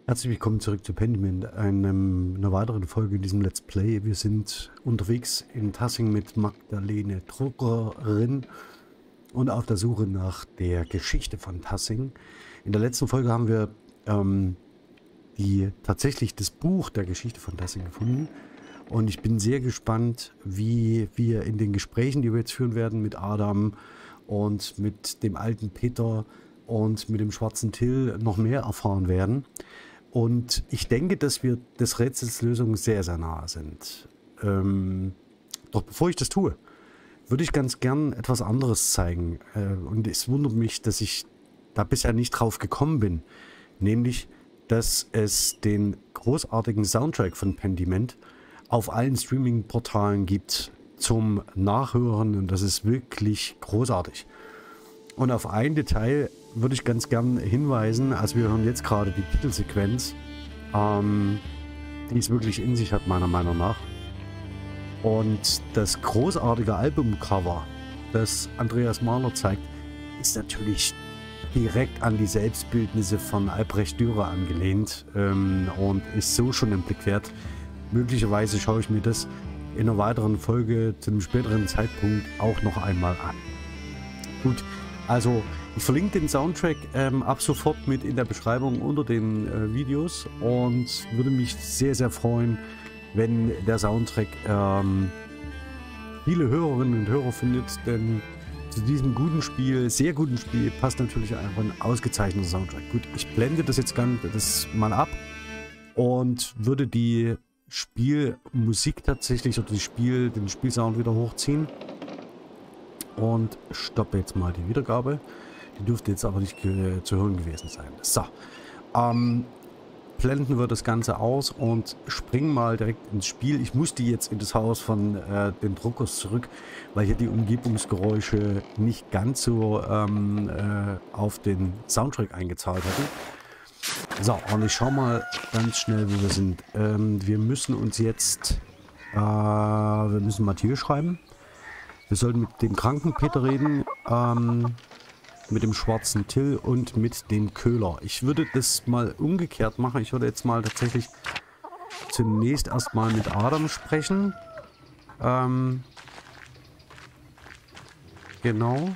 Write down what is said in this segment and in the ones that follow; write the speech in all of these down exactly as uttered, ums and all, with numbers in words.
Herzlich willkommen zurück zu Pentiment, einem, einer weiteren Folge in diesem Let's Play. Wir sind unterwegs in Tassing mit Magdalene Druckerin und auf der Suche nach der Geschichte von Tassing. In der letzten Folge haben wir ähm, die, tatsächlich das Buch der Geschichte von Tassing gefunden. Und ich bin sehr gespannt, wie wir in den Gesprächen, die wir jetzt führen werden, mit Adam und mit dem alten Peter und mit dem schwarzen Till noch mehr erfahren werden. Und ich denke, dass wir des Rätsels Lösung sehr, sehr nahe sind. Ähm, doch bevor ich das tue, würde ich ganz gern etwas anderes zeigen. Äh, und es wundert mich, dass ich da bisher nicht drauf gekommen bin. Nämlich, dass es den großartigen Soundtrack von Pentiment auf allen Streaming-Portalen gibt zum Nachhören. Und das ist wirklich großartig. Und auf ein Detail würde ich ganz gern hinweisen. Also wir hören jetzt gerade die Titelsequenz, ähm, die es wirklich in sich hat, meiner Meinung nach. Und das großartige Albumcover, das Andreas Mahler zeigt, ist natürlich direkt an die Selbstbildnisse von Albrecht Dürer angelehnt ähm, und ist so schon im Blick wert. Möglicherweise schaue ich mir das in einer weiteren Folge zu einem späteren Zeitpunkt auch noch einmal an. Gut. Also, ich verlinke den Soundtrack ähm, ab sofort mit in der Beschreibung unter den äh, Videos und würde mich sehr, sehr freuen, wenn der Soundtrack ähm, viele Hörerinnen und Hörer findet, denn zu diesem guten Spiel, sehr guten Spiel, passt natürlich einfach ein ausgezeichneter Soundtrack. Gut, ich blende das jetzt ganz das mal ab und würde die Spielmusik tatsächlich oder die Spiel, den Spielsound wieder hochziehen. Und stoppe jetzt mal die Wiedergabe. Die dürfte jetzt aber nicht äh, zu hören gewesen sein. So. Ähm, blenden wir das Ganze aus und springen mal direkt ins Spiel. Ich musste jetzt in das Haus von äh, den Druckers zurück, weil hier die Umgebungsgeräusche nicht ganz so ähm, äh, auf den Soundtrack eingezahlt hatten. So, und ich schau mal ganz schnell, wo wir sind. Ähm, wir müssen uns jetzt... Äh, wir müssen Mathieu schreiben. Wir sollten mit dem kranken Peter reden, ähm, mit dem schwarzen Till und mit dem Köhler. Ich würde das mal umgekehrt machen. Ich würde jetzt mal tatsächlich zunächst erstmal mit Adam sprechen. Ähm, genau.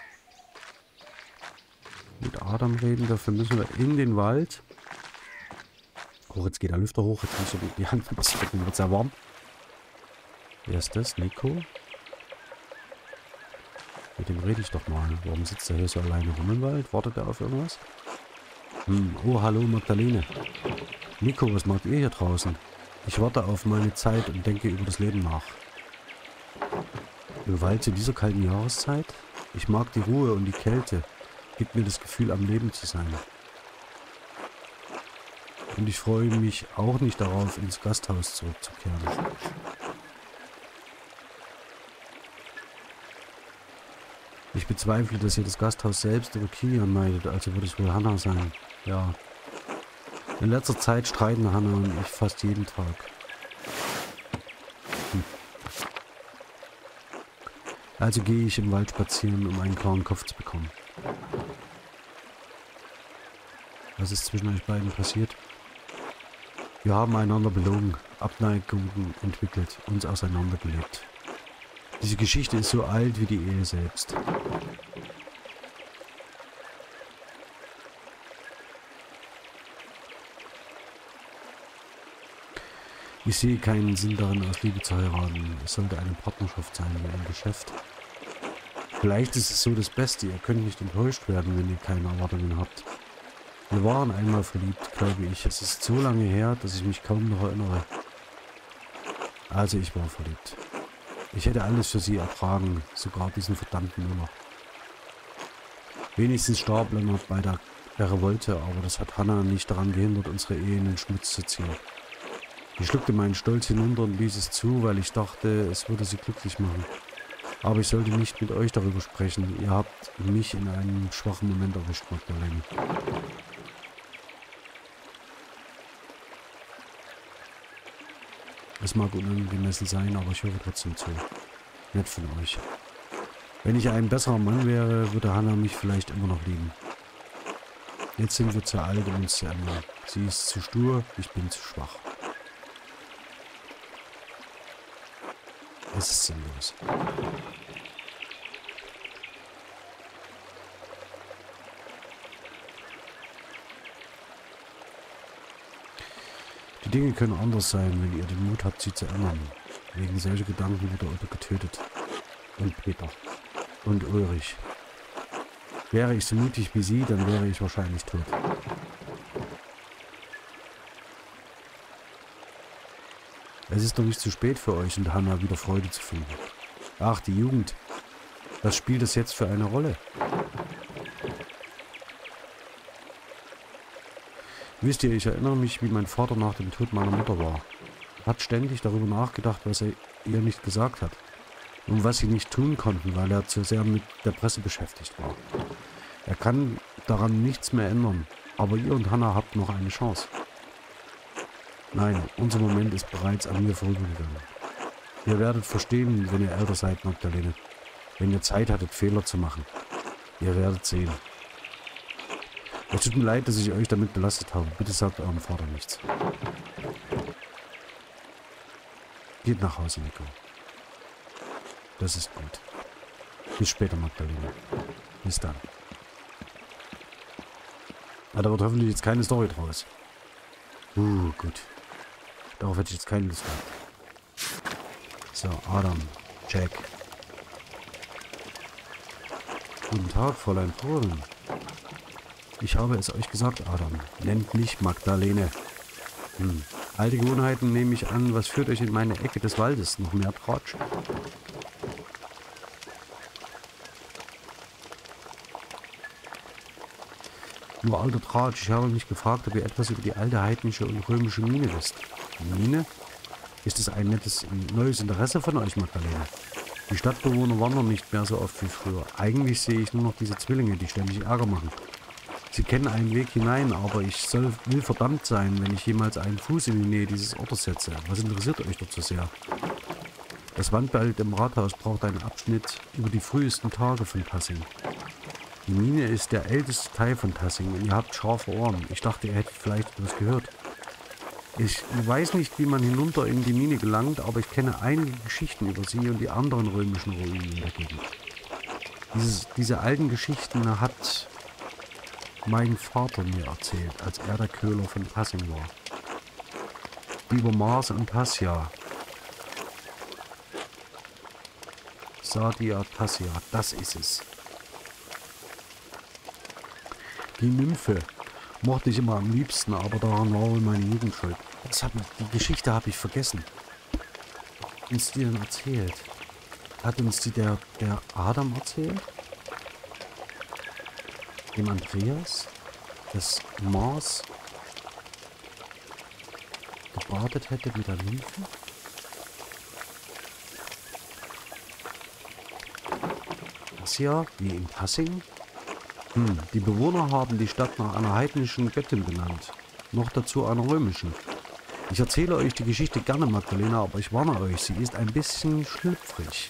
Mit Adam reden, dafür müssen wir in den Wald. Oh, jetzt geht der Lüfter hoch. Jetzt muss ich die Hand passieren, wird sehr warm. Wer ist das? Nico? Mit dem rede ich doch mal. Warum sitzt er hier so alleine rum im Wald? Wartet er auf irgendwas? Hm. Oh, hallo Magdalene. Nico, was macht ihr hier draußen? Ich warte auf meine Zeit und denke über das Leben nach. Im Wald zu dieser kalten Jahreszeit? Ich mag die Ruhe und die Kälte. Gibt mir das Gefühl, am Leben zu sein. Und ich freue mich auch nicht darauf, ins Gasthaus zurückzukehren. Ich bezweifle, dass ihr das Gasthaus selbst oder Kilian meidet, also wird es wohl Hannah sein. Ja. In letzter Zeit streiten Hannah und ich fast jeden Tag. Hm. Also gehe ich im Wald spazieren, um einen klaren Kopf zu bekommen. Was ist zwischen euch beiden passiert? Wir haben einander belogen, Abneigungen entwickelt, uns auseinandergelebt. Diese Geschichte ist so alt wie die Ehe selbst. Ich sehe keinen Sinn darin, aus Liebe zu heiraten. Es sollte eine Partnerschaft sein, wie ein Geschäft. Vielleicht ist es so das Beste. Ihr könnt nicht enttäuscht werden, wenn ihr keine Erwartungen habt. Wir waren einmal verliebt, glaube ich. Es ist so lange her, dass ich mich kaum noch erinnere. Also ich war verliebt. Ich hätte alles für sie ertragen, sogar diesen verdammten Nummer. Wenigstens starb Lennart bei der, der Revolte, aber das hat Hannah nicht daran gehindert, unsere Ehe in den Schmutz zu ziehen. Ich schluckte meinen Stolz hinunter und ließ es zu, weil ich dachte, es würde sie glücklich machen. Aber ich sollte nicht mit euch darüber sprechen. Ihr habt mich in einem schwachen Moment erwischt, Magdalene. Es mag unangemessen sein, aber ich höre trotzdem zu. Nett von euch. Wenn ich ein besserer Mann wäre, würde Hannah mich vielleicht immer noch lieben. Jetzt sind wir zu alt, um uns zu ändern. Sie ist zu stur, ich bin zu schwach. Es ist sinnlos. Die Dinge können anders sein, wenn ihr den Mut habt, sie zu ändern. Wegen solcher Gedanken wurde Otto getötet. Und Peter. Und Ulrich. Wäre ich so mutig wie sie, dann wäre ich wahrscheinlich tot. Es ist doch nicht zu spät für euch und Hannah wieder Freude zu finden. Ach, die Jugend. Was spielt das jetzt für eine Rolle? Wisst ihr, ich erinnere mich, wie mein Vater nach dem Tod meiner Mutter war. Er hat ständig darüber nachgedacht, was er ihr nicht gesagt hat. Und was sie nicht tun konnten, weil er zu sehr mit der Presse beschäftigt war. Er kann daran nichts mehr ändern, aber ihr und Hannah habt noch eine Chance. Nein, unser Moment ist bereits an mir vorübergegangen. Ihr werdet verstehen, wenn ihr älter seid, Magdalene. Wenn ihr Zeit hattet, Fehler zu machen. Ihr werdet sehen. Es tut mir leid, dass ich euch damit belastet habe. Bitte sagt eurem Vater nichts. Geht nach Hause, Nico. Das ist gut. Bis später, Magdalene. Bis dann. Ja, da wird hoffentlich jetzt keine Story draus. Uh, gut. Darauf hätte ich jetzt keine Lust gehabt. So, Adam, Jack. Guten Tag, Fräulein Polen. Ich habe es euch gesagt, Adam. Nennt mich Magdalene. Hm. Alte Gewohnheiten nehme ich an. Was führt euch in meine Ecke des Waldes? Noch mehr Tratsch? Nur alter Tratsch. Ich habe mich gefragt, ob ihr etwas über die alte heidnische und römische Mine wisst. Mine? Ist es ein nettes, neues Interesse von euch, Magdalene? Die Stadtbewohner wandern nicht mehr so oft wie früher. Eigentlich sehe ich nur noch diese Zwillinge, die ständig Ärger machen. Sie kennen einen Weg hinein, aber ich soll, will verdammt sein, wenn ich jemals einen Fuß in die Nähe dieses Ortes setze. Was interessiert euch dort so sehr? Das Wandbild im Rathaus braucht einen Abschnitt über die frühesten Tage von Tassing. Die Mine ist der älteste Teil von Tassing und ihr habt scharfe Ohren. Ich dachte, ihr hättet vielleicht etwas gehört. Ich weiß nicht, wie man hinunter in die Mine gelangt, aber ich kenne einige Geschichten über sie und die anderen römischen Ruinen in der Gegend. Dieses, diese alten Geschichten hat mein Vater mir erzählt, als er der Köhler von Tassing war. Über Mars und Tassia. Sadia Tassia, das ist es. Die Nymphe mochte ich immer am liebsten, aber daran war wohl meine Jugend schuld. Das hab, die Geschichte habe ich vergessen. Hat uns die denn erzählt? Hat uns die der, der Adam erzählt? Dem Andreas? Dass Mars gebadet hätte mit der Nymphe? Das hier, wie in Tassing? Hm, die Bewohner haben die Stadt nach einer heidnischen Göttin benannt. Noch dazu einer römischen. Ich erzähle euch die Geschichte gerne, Magdalena, aber ich warne euch, sie ist ein bisschen schlüpfrig.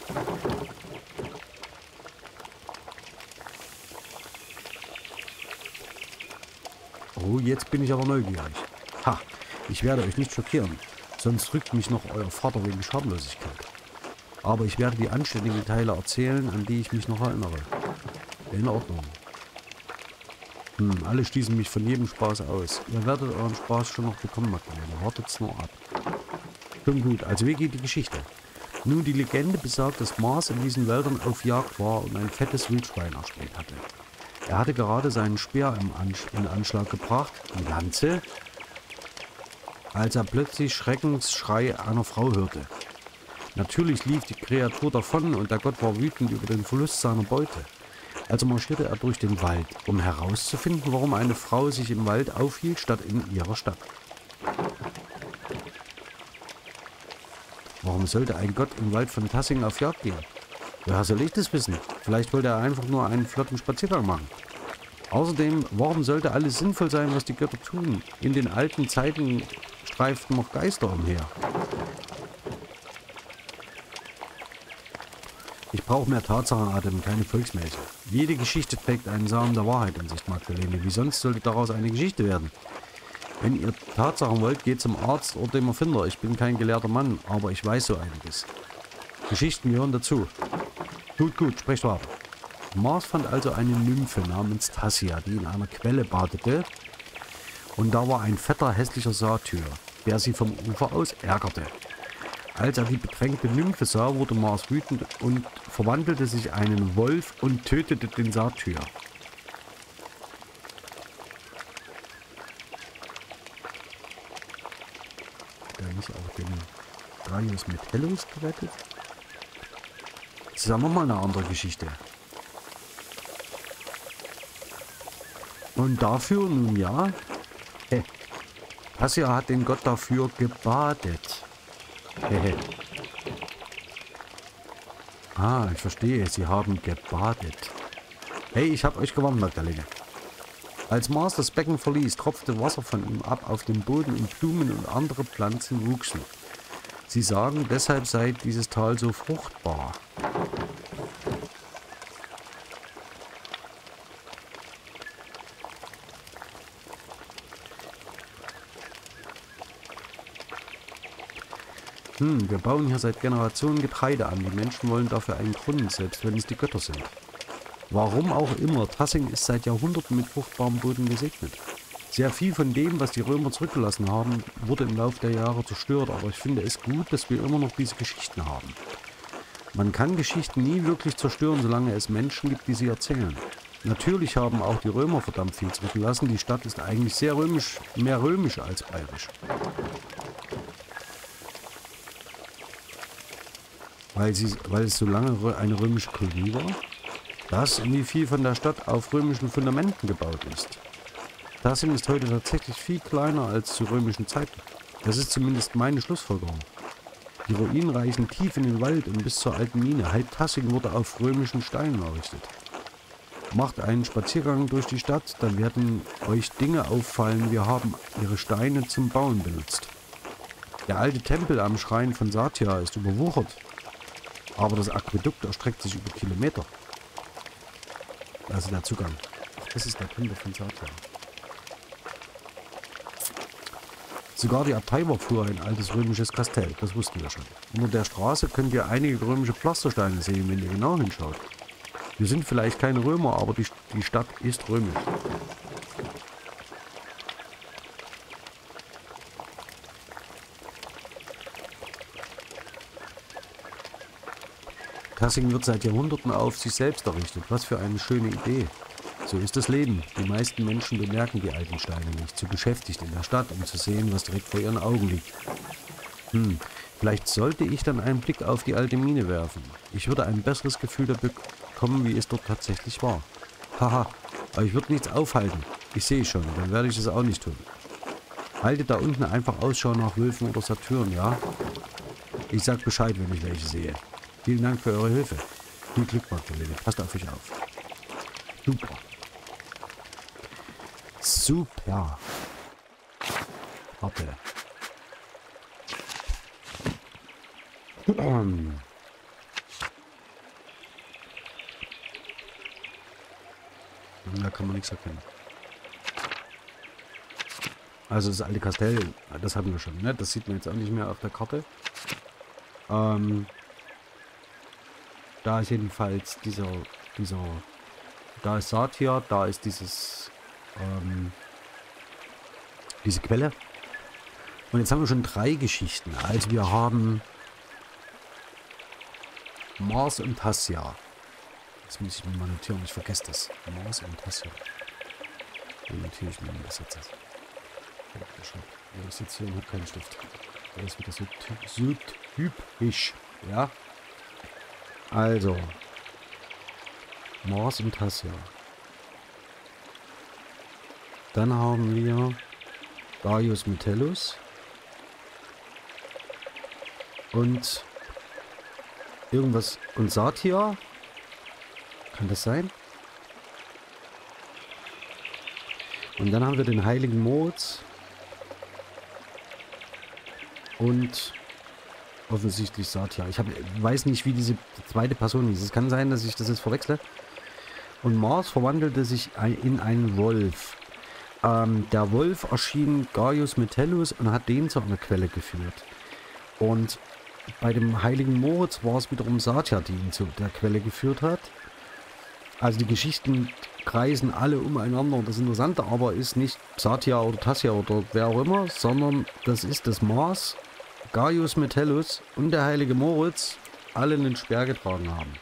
Oh, jetzt bin ich aber neugierig. Ha, ich werde euch nicht schockieren, sonst drückt mich noch euer Vater wegen Schamlosigkeit. Aber ich werde die anständigen Teile erzählen, an die ich mich noch erinnere. In Ordnung. Hm, alle schließen mich von jedem Spaß aus. Ihr werdet euren Spaß schon noch bekommen, Magdalena. Wartet's nur ab. Schon gut, also wie geht die Geschichte? Nun, die Legende besagt, dass Mars in diesen Wäldern auf Jagd war und ein fettes Wildschwein erspäht hatte. Er hatte gerade seinen Speer im Ansch in Anschlag gebracht, die Lanze, als er plötzlich Schreckensschrei einer Frau hörte. Natürlich lief die Kreatur davon und der Gott war wütend über den Verlust seiner Beute. Also marschierte er durch den Wald, um herauszufinden, warum eine Frau sich im Wald aufhielt, statt in ihrer Stadt. Warum sollte ein Gott im Wald von Tassing auf Jagd gehen? Woher soll ich das wissen? Vielleicht wollte er einfach nur einen flotten Spaziergang machen. Außerdem, warum sollte alles sinnvoll sein, was die Götter tun? In den alten Zeiten streiften noch Geister umher. Ich brauche mehr Tatsachen, Adam, keine Volksmärchen. Jede Geschichte trägt einen Samen der Wahrheit in sich, Magdalene. Wie sonst sollte daraus eine Geschichte werden? Wenn ihr Tatsachen wollt, geht zum Arzt oder dem Erfinder. Ich bin kein gelehrter Mann, aber ich weiß so einiges. Geschichten gehören dazu. Gut, gut, sprecht weiter. Mars fand also eine Nymphe namens Tassia, die in einer Quelle badete. Und da war ein fetter, hässlicher Satyr, der sie vom Ufer aus ärgerte. Als er die bedrängte Nymphe sah, wurde Mars wütend und verwandelte sich in einen Wolf und tötete den Satyr. Hat er nicht auch den Gaius Metellus gerettet? Das ist auch nochmal eine andere Geschichte. Und dafür, nun ja, hä, Tassia hat den Gott dafür gebadet. Hehe. Ah, ich verstehe, sie haben gebadet. Hey, ich hab euch gewarnt, Magdalene. Als Mars das Becken verließ, tropfte Wasser von ihm ab auf den Boden und Blumen und andere Pflanzen wuchsen. Sie sagen, deshalb sei dieses Tal so fruchtbar. Hm, wir bauen hier seit Generationen Getreide an. Die Menschen wollen dafür einen Grund, selbst wenn es die Götter sind. Warum auch immer, Tassing ist seit Jahrhunderten mit fruchtbarem Boden gesegnet. Sehr viel von dem, was die Römer zurückgelassen haben, wurde im Laufe der Jahre zerstört, aber ich finde es gut, dass wir immer noch diese Geschichten haben. Man kann Geschichten nie wirklich zerstören, solange es Menschen gibt, die sie erzählen. Natürlich haben auch die Römer verdammt viel zurückgelassen. Die Stadt ist eigentlich sehr römisch, mehr römisch als bayerisch. Weil, sie, weil es so lange eine römische Kolonie war. Das und wie viel von der Stadt auf römischen Fundamenten gebaut ist. Tassing ist heute tatsächlich viel kleiner als zu römischen Zeiten. Das ist zumindest meine Schlussfolgerung. Die Ruinen reichen tief in den Wald und bis zur alten Mine. Halb Tassing wurde auf römischen Steinen errichtet. Macht einen Spaziergang durch die Stadt, dann werden euch Dinge auffallen. Wir haben ihre Steine zum Bauen benutzt. Der alte Tempel am Schrein von Satia ist überwuchert. Aber das Aquädukt erstreckt sich über Kilometer. Also der Zugang. Ach, das ist der Tempel von Satia. Sogar die Abtei war früher ein altes römisches Kastell. Das wussten wir schon. Unter der Straße könnt ihr einige römische Pflastersteine sehen, wenn ihr genau hinschaut. Wir sind vielleicht keine Römer, aber die, die Stadt ist römisch. Tassing wird seit Jahrhunderten auf sich selbst errichtet. Was für eine schöne Idee. So ist das Leben. Die meisten Menschen bemerken die alten Steine nicht. Zu beschäftigt in der Stadt, um zu sehen, was direkt vor ihren Augen liegt. Hm, vielleicht sollte ich dann einen Blick auf die alte Mine werfen. Ich würde ein besseres Gefühl dafür bekommen, wie es dort tatsächlich war. Haha, aber ich würde nichts aufhalten. Ich sehe schon, dann werde ich es auch nicht tun. Haltet da unten einfach Ausschau nach Wölfen oder Satyren, ja? Ich sag Bescheid, wenn ich welche sehe. Vielen Dank für eure Hilfe. Viel Glück, Magdalene. Passt auf euch auf. Super. Super. Warte. Da kann man nichts erkennen. Also das alte Kastell, das hatten wir schon, ne? Das sieht man jetzt auch nicht mehr auf der Karte. Ähm, da ist jedenfalls dieser, dieser, da ist Satia, da ist dieses, ähm, diese Quelle. Und jetzt haben wir schon drei Geschichten. Also wir haben Mars und Tassia. Das muss ich mir mal notieren, ich vergesse das. Mars und Tassia. Dann notiere ich mir das jetzt. Ich sitze hier und habe keinen Stift. Das ist wieder so, so typisch. Ja. Also. Mars und Tassia. Dann haben wir Gaius Metellus. Und irgendwas. Und Satia. Kann das sein? Und dann haben wir den heiligen Moritz. Und offensichtlich Satia. Ich hab, weiß nicht, wie diese zweite Person ist. Es kann sein, dass ich das jetzt verwechsle. Und Mars verwandelte sich in einen Wolf. Ähm, der Wolf erschien Gaius Metellus und hat den zu einer Quelle geführt. Und bei dem heiligen Moritz war es wiederum Satya, die ihn zu der Quelle geführt hat. Also die Geschichten kreisen alle umeinander. Das Interessante aber ist nicht Satya oder Tassia oder wer auch immer, sondern das ist das Mars, Gaius Metellus und der heilige Moritz alle einen Speer getragen haben.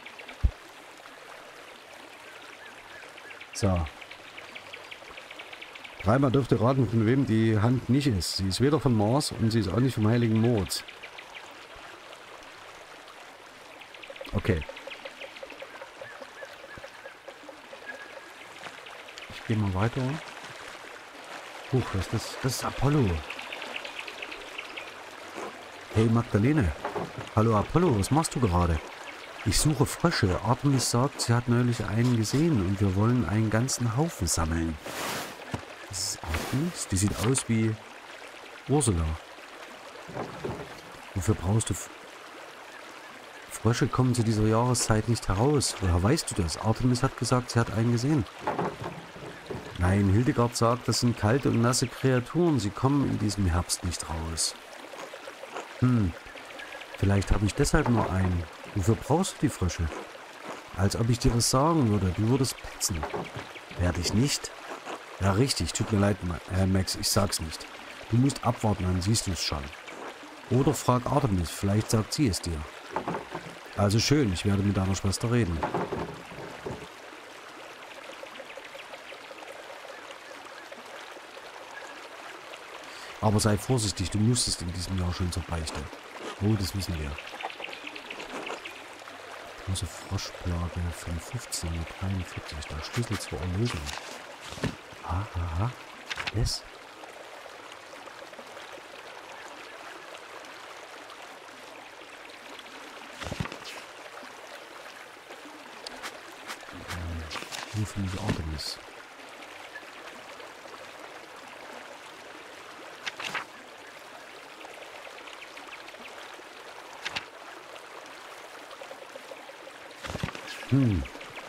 So. Dreimal dürft ihr raten, von wem die Hand nicht ist. Sie ist weder von Mars und sie ist auch nicht vom heiligen Moritz. Okay. Ich gehe mal weiter. Huch, was ist das? Das ist Apollo. Hey Magdalene. Hallo Apollo, was machst du gerade? Ich suche Frösche. Artemis sagt, sie hat neulich einen gesehen und wir wollen einen ganzen Haufen sammeln. Das ist Artemis? Die sieht aus wie Ursula. Wofür brauchst du... F Frösche kommen zu dieser Jahreszeit nicht heraus. Woher weißt du das? Artemis hat gesagt, sie hat einen gesehen. Nein, Hildegard sagt, das sind kalte und nasse Kreaturen. Sie kommen in diesem Herbst nicht raus. Hm, vielleicht habe ich deshalb nur einen. Wofür brauchst du die Frösche? Als ob ich dir das sagen würde. Du würdest petzen. Werde ich nicht? Ja, richtig. Tut mir leid, äh, Max. Ich sag's nicht. Du musst abwarten, dann siehst du es schon. Oder frag Artemis. Vielleicht sagt sie es dir. Also schön. Ich werde mit deiner Schwester reden. Aber sei vorsichtig. Du musstest in diesem Jahr schon zur Beichte. Oh, das wissen wir. Große Froschplage von fünfzehnhundertdreiundvierzig. Der Schlüssel zur Erlösung. Aha, aha. Yes. Wo finde ich Artemis? Hm.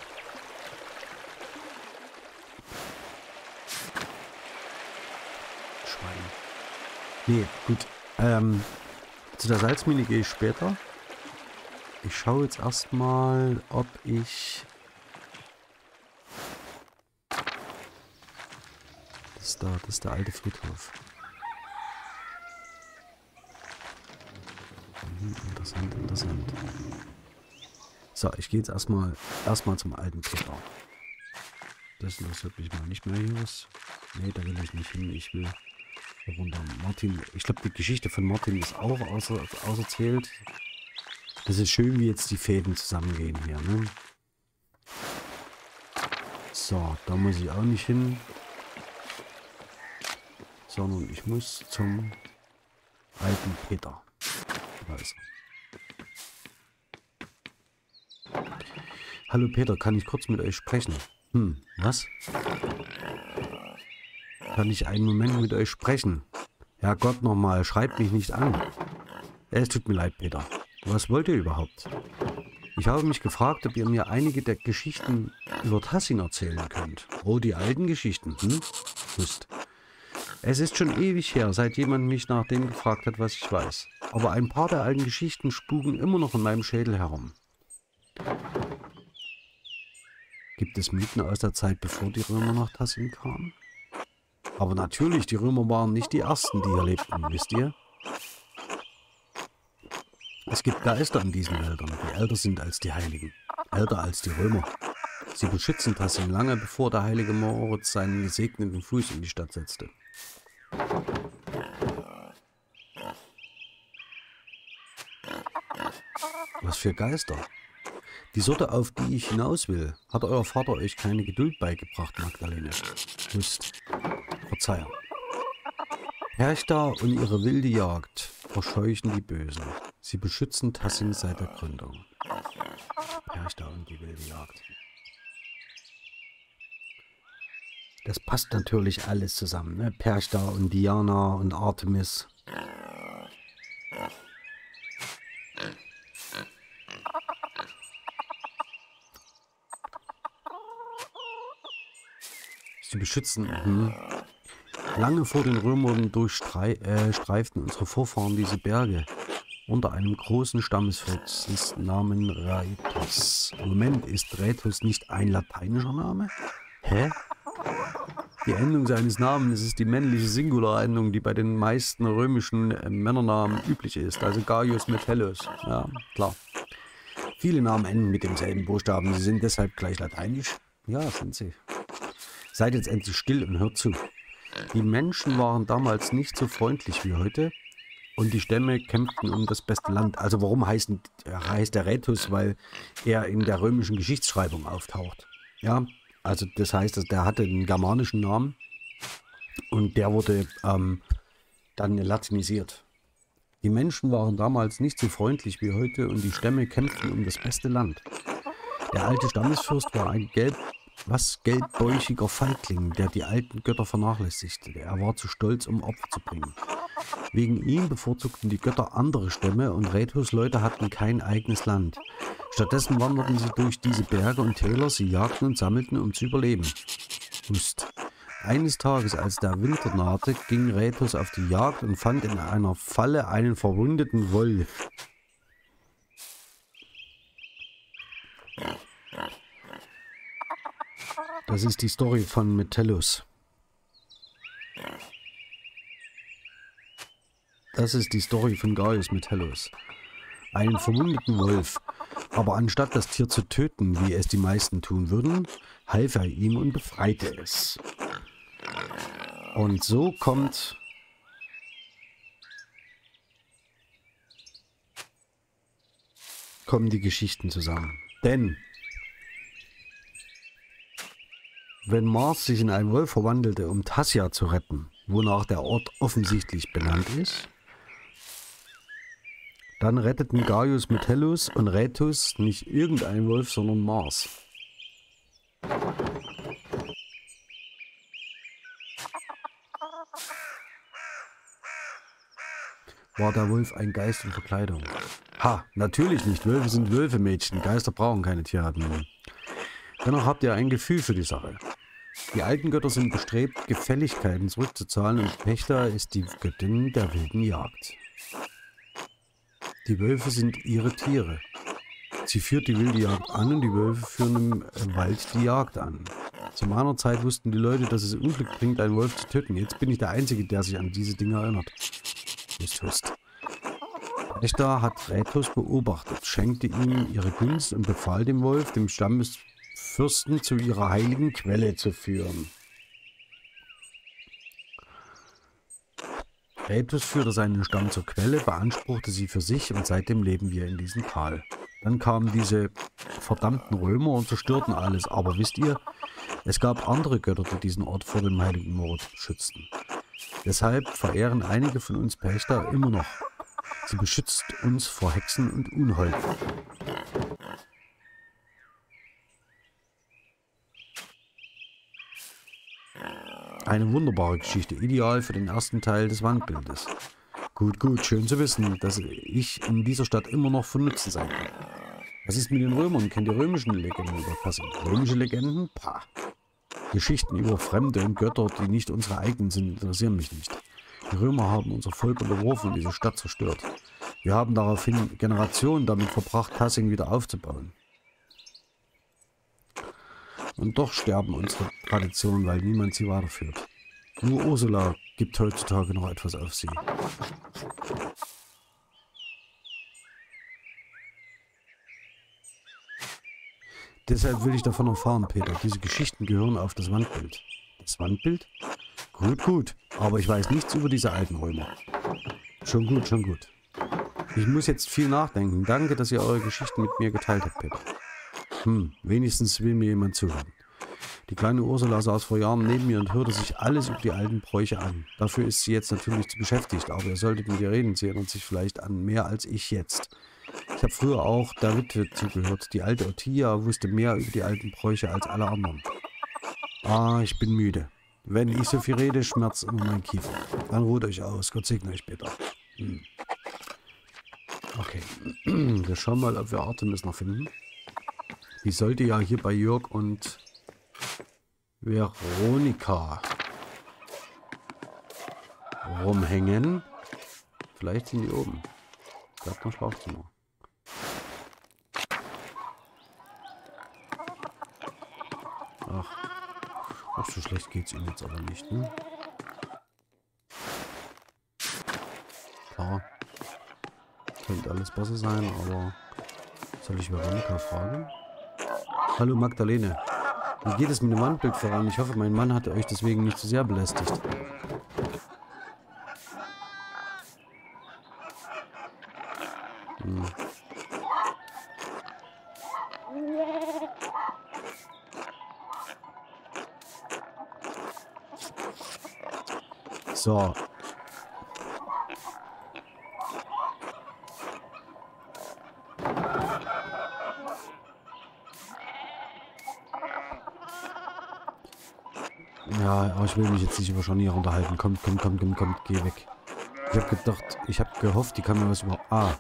Schwein. Nee, gut. Ähm, zu der Salzmine gehe ich später. Ich schaue jetzt erstmal, ob ich... Das ist, da, das ist der alte Friedhof. Mhm, interessant, interessant. So, ich gehe jetzt erstmal erstmal zum alten Peter. Das interessiert mich mal nicht mehr hier. Nee, da will ich nicht hin. Ich will runter. Martin, ich glaube, die Geschichte von Martin ist auch außer, auserzählt. Das ist schön, wie jetzt die Fäden zusammengehen hier, ne? So, da muss ich auch nicht hin. Sondern ich muss zum alten Peter. Da ist er. Hallo Peter, kann ich kurz mit euch sprechen? Hm, was? Kann ich einen Moment mit euch sprechen? Herrgott nochmal, schreibt mich nicht an. Es tut mir leid, Peter. Was wollt ihr überhaupt? Ich habe mich gefragt, ob ihr mir einige der Geschichten über Tassin erzählen könnt. Oh, die alten Geschichten, hm? Hust. Es ist schon ewig her, seit jemand mich nach dem gefragt hat, was ich weiß. Aber ein paar der alten Geschichten spuken immer noch in meinem Schädel herum. Gibt es Mythen aus der Zeit, bevor die Römer nach Tassin kamen? Aber natürlich, die Römer waren nicht die Ersten, die hier lebten, wisst ihr? Es gibt Geister in diesen Wäldern, die älter sind als die Heiligen. Älter als die Römer. Sie beschützen Tassin lange, bevor der heilige Moritz seinen gesegneten Fuß in die Stadt setzte. Was für Geister? Die Sorte, auf die ich hinaus will, hat euer Vater euch keine Geduld beigebracht, Magdalene. Hust. Verzeihung. Perchta und ihre wilde Jagd verscheuchen die Bösen. Sie beschützen Tassin seit der Gründung. Perchta und die wilde Jagd. Das passt natürlich alles zusammen, ne? Perchta und Diana und Artemis. zu beschützen. Mhm. Lange vor den Römern durchstreiften äh, unsere Vorfahren diese Berge unter einem großen Stammesvolk namens Rhaetus. Moment, ist Rhaetus nicht ein lateinischer Name? Hä? Die Endung seines Namens ist die männliche Singularendung, die bei den meisten römischen äh, Männernamen üblich ist, also Gaius Metellus. Ja, klar. Viele Namen enden mit demselben Buchstaben, sie sind deshalb gleich lateinisch. Ja, sind sie. Seid jetzt endlich still und hört zu. Die Menschen waren damals nicht so freundlich wie heute und die Stämme kämpften um das beste Land. Also warum heißt, heißt der Rhaetus? Weil er in der römischen Geschichtsschreibung auftaucht. Ja, also das heißt, der hatte einen germanischen Namen und der wurde ähm, dann latinisiert. Die Menschen waren damals nicht so freundlich wie heute und die Stämme kämpften um das beste Land. Der alte Stammesfürst war ein gelb, was gelbbäuchiger Feigling, der die alten Götter vernachlässigte. Er war zu stolz, um Opfer zu bringen. Wegen ihm bevorzugten die Götter andere Stämme und Rhaetus' Leute hatten kein eigenes Land. Stattdessen wanderten sie durch diese Berge und Täler, sie jagten und sammelten, um zu überleben. Hust. Eines Tages, als der Winter nahte, ging Rhaetus auf die Jagd und fand in einer Falle einen verwundeten Wolf. Das ist die Story von Metellus. Das ist die Story von Gaius Metellus. Einen verwundeten Wolf. Aber anstatt das Tier zu töten, wie es die meisten tun würden, half er ihm und befreite es. Und so kommt kommen die Geschichten zusammen. Denn wenn Mars sich in einen Wolf verwandelte, um Tassia zu retten, wonach der Ort offensichtlich benannt ist, dann retteten Gaius Metellus und Rhaetus nicht irgendeinen Wolf, sondern Mars. War der Wolf ein Geist in Verkleidung? Ha, natürlich nicht. Wölfe sind Wölfe, Mädchen. Geister brauchen keine Tierarten. Dennoch habt ihr ein Gefühl für die Sache. Die alten Götter sind bestrebt, Gefälligkeiten zurückzuzahlen und Pächter ist die Göttin der wilden Jagd. Die Wölfe sind ihre Tiere. Sie führt die wilde Jagd an und die Wölfe führen im Wald die Jagd an. Zu meiner Zeit wussten die Leute, dass es Unglück bringt, einen Wolf zu töten. Jetzt bin ich der Einzige, der sich an diese Dinge erinnert. Hust, hust. Pächter hat Rhaetus beobachtet, schenkte ihm ihre Gunst und befahl dem Wolf, dem Stammesfürsten zu ihrer heiligen Quelle zu führen. Rhaetus führte seinen Stamm zur Quelle, beanspruchte sie für sich und seitdem leben wir in diesem Tal. Dann kamen diese verdammten Römer und zerstörten alles. Aber wisst ihr, es gab andere Götter, die diesen Ort vor dem heiligen Mord schützten. Deshalb verehren einige von uns Pächter immer noch. Sie beschützt uns vor Hexen und Unholden. Eine wunderbare Geschichte, ideal für den ersten Teil des Wandbildes. Gut, gut, schön zu wissen, dass ich in dieser Stadt immer noch von Nutzen sein kann. Was ist mit den Römern? Kennt ihr römische Legenden über Passing? Römische Legenden? Pah. Geschichten über Fremde und Götter, die nicht unsere eigenen sind, interessieren mich nicht. Die Römer haben unser Volk unterworfen und diese Stadt zerstört. Wir haben daraufhin Generationen damit verbracht, Passing wieder aufzubauen. Und doch sterben unsere Traditionen, weil niemand sie weiterführt. Nur Ursula gibt heutzutage noch etwas auf sie. Deshalb will ich davon erfahren, Peter. Diese Geschichten gehören auf das Wandbild. Das Wandbild? Gut, gut. Aber ich weiß nichts über diese alten Römer. Schon gut, schon gut. Ich muss jetzt viel nachdenken. Danke, dass ihr eure Geschichten mit mir geteilt habt, Peter. Hm, wenigstens will mir jemand zuhören. Die kleine Ursula saß vor Jahren neben mir und hörte sich alles über die alten Bräuche an. Dafür ist sie jetzt natürlich zu beschäftigt, aber ihr solltet mit ihr reden. Sie erinnert sich vielleicht an mehr als ich jetzt. Ich habe früher auch der Witwe zugehört. Die alte Ottia wusste mehr über die alten Bräuche als alle anderen. Ah, ich bin müde. Wenn ich so viel rede, schmerzt immer mein Kiefer. Dann ruht euch aus. Gott segne euch später. Hm. Okay, wir schauen mal, ob wir Artemis noch finden. Die sollte ja hier bei Jörg und Veronika rumhängen. Vielleicht sind die oben. Bleibt im Schlafzimmer. Ach. Ach, so schlecht geht's ihm jetzt aber nicht, ne? Klar. Könnte alles besser sein, aber soll ich Veronika fragen? Hallo Magdalene. Wie geht es mit dem Wandbild voran? Ich hoffe, mein Mann hat euch deswegen nicht zu sehr belästigt. Hm. So. Ja, aber ich will mich jetzt nicht über Scharniere unterhalten. Kommt, kommt, kommt, kommt, kommt, geh weg. Ich habe gedacht, ich habe gehofft, die kann mir was über... Ah.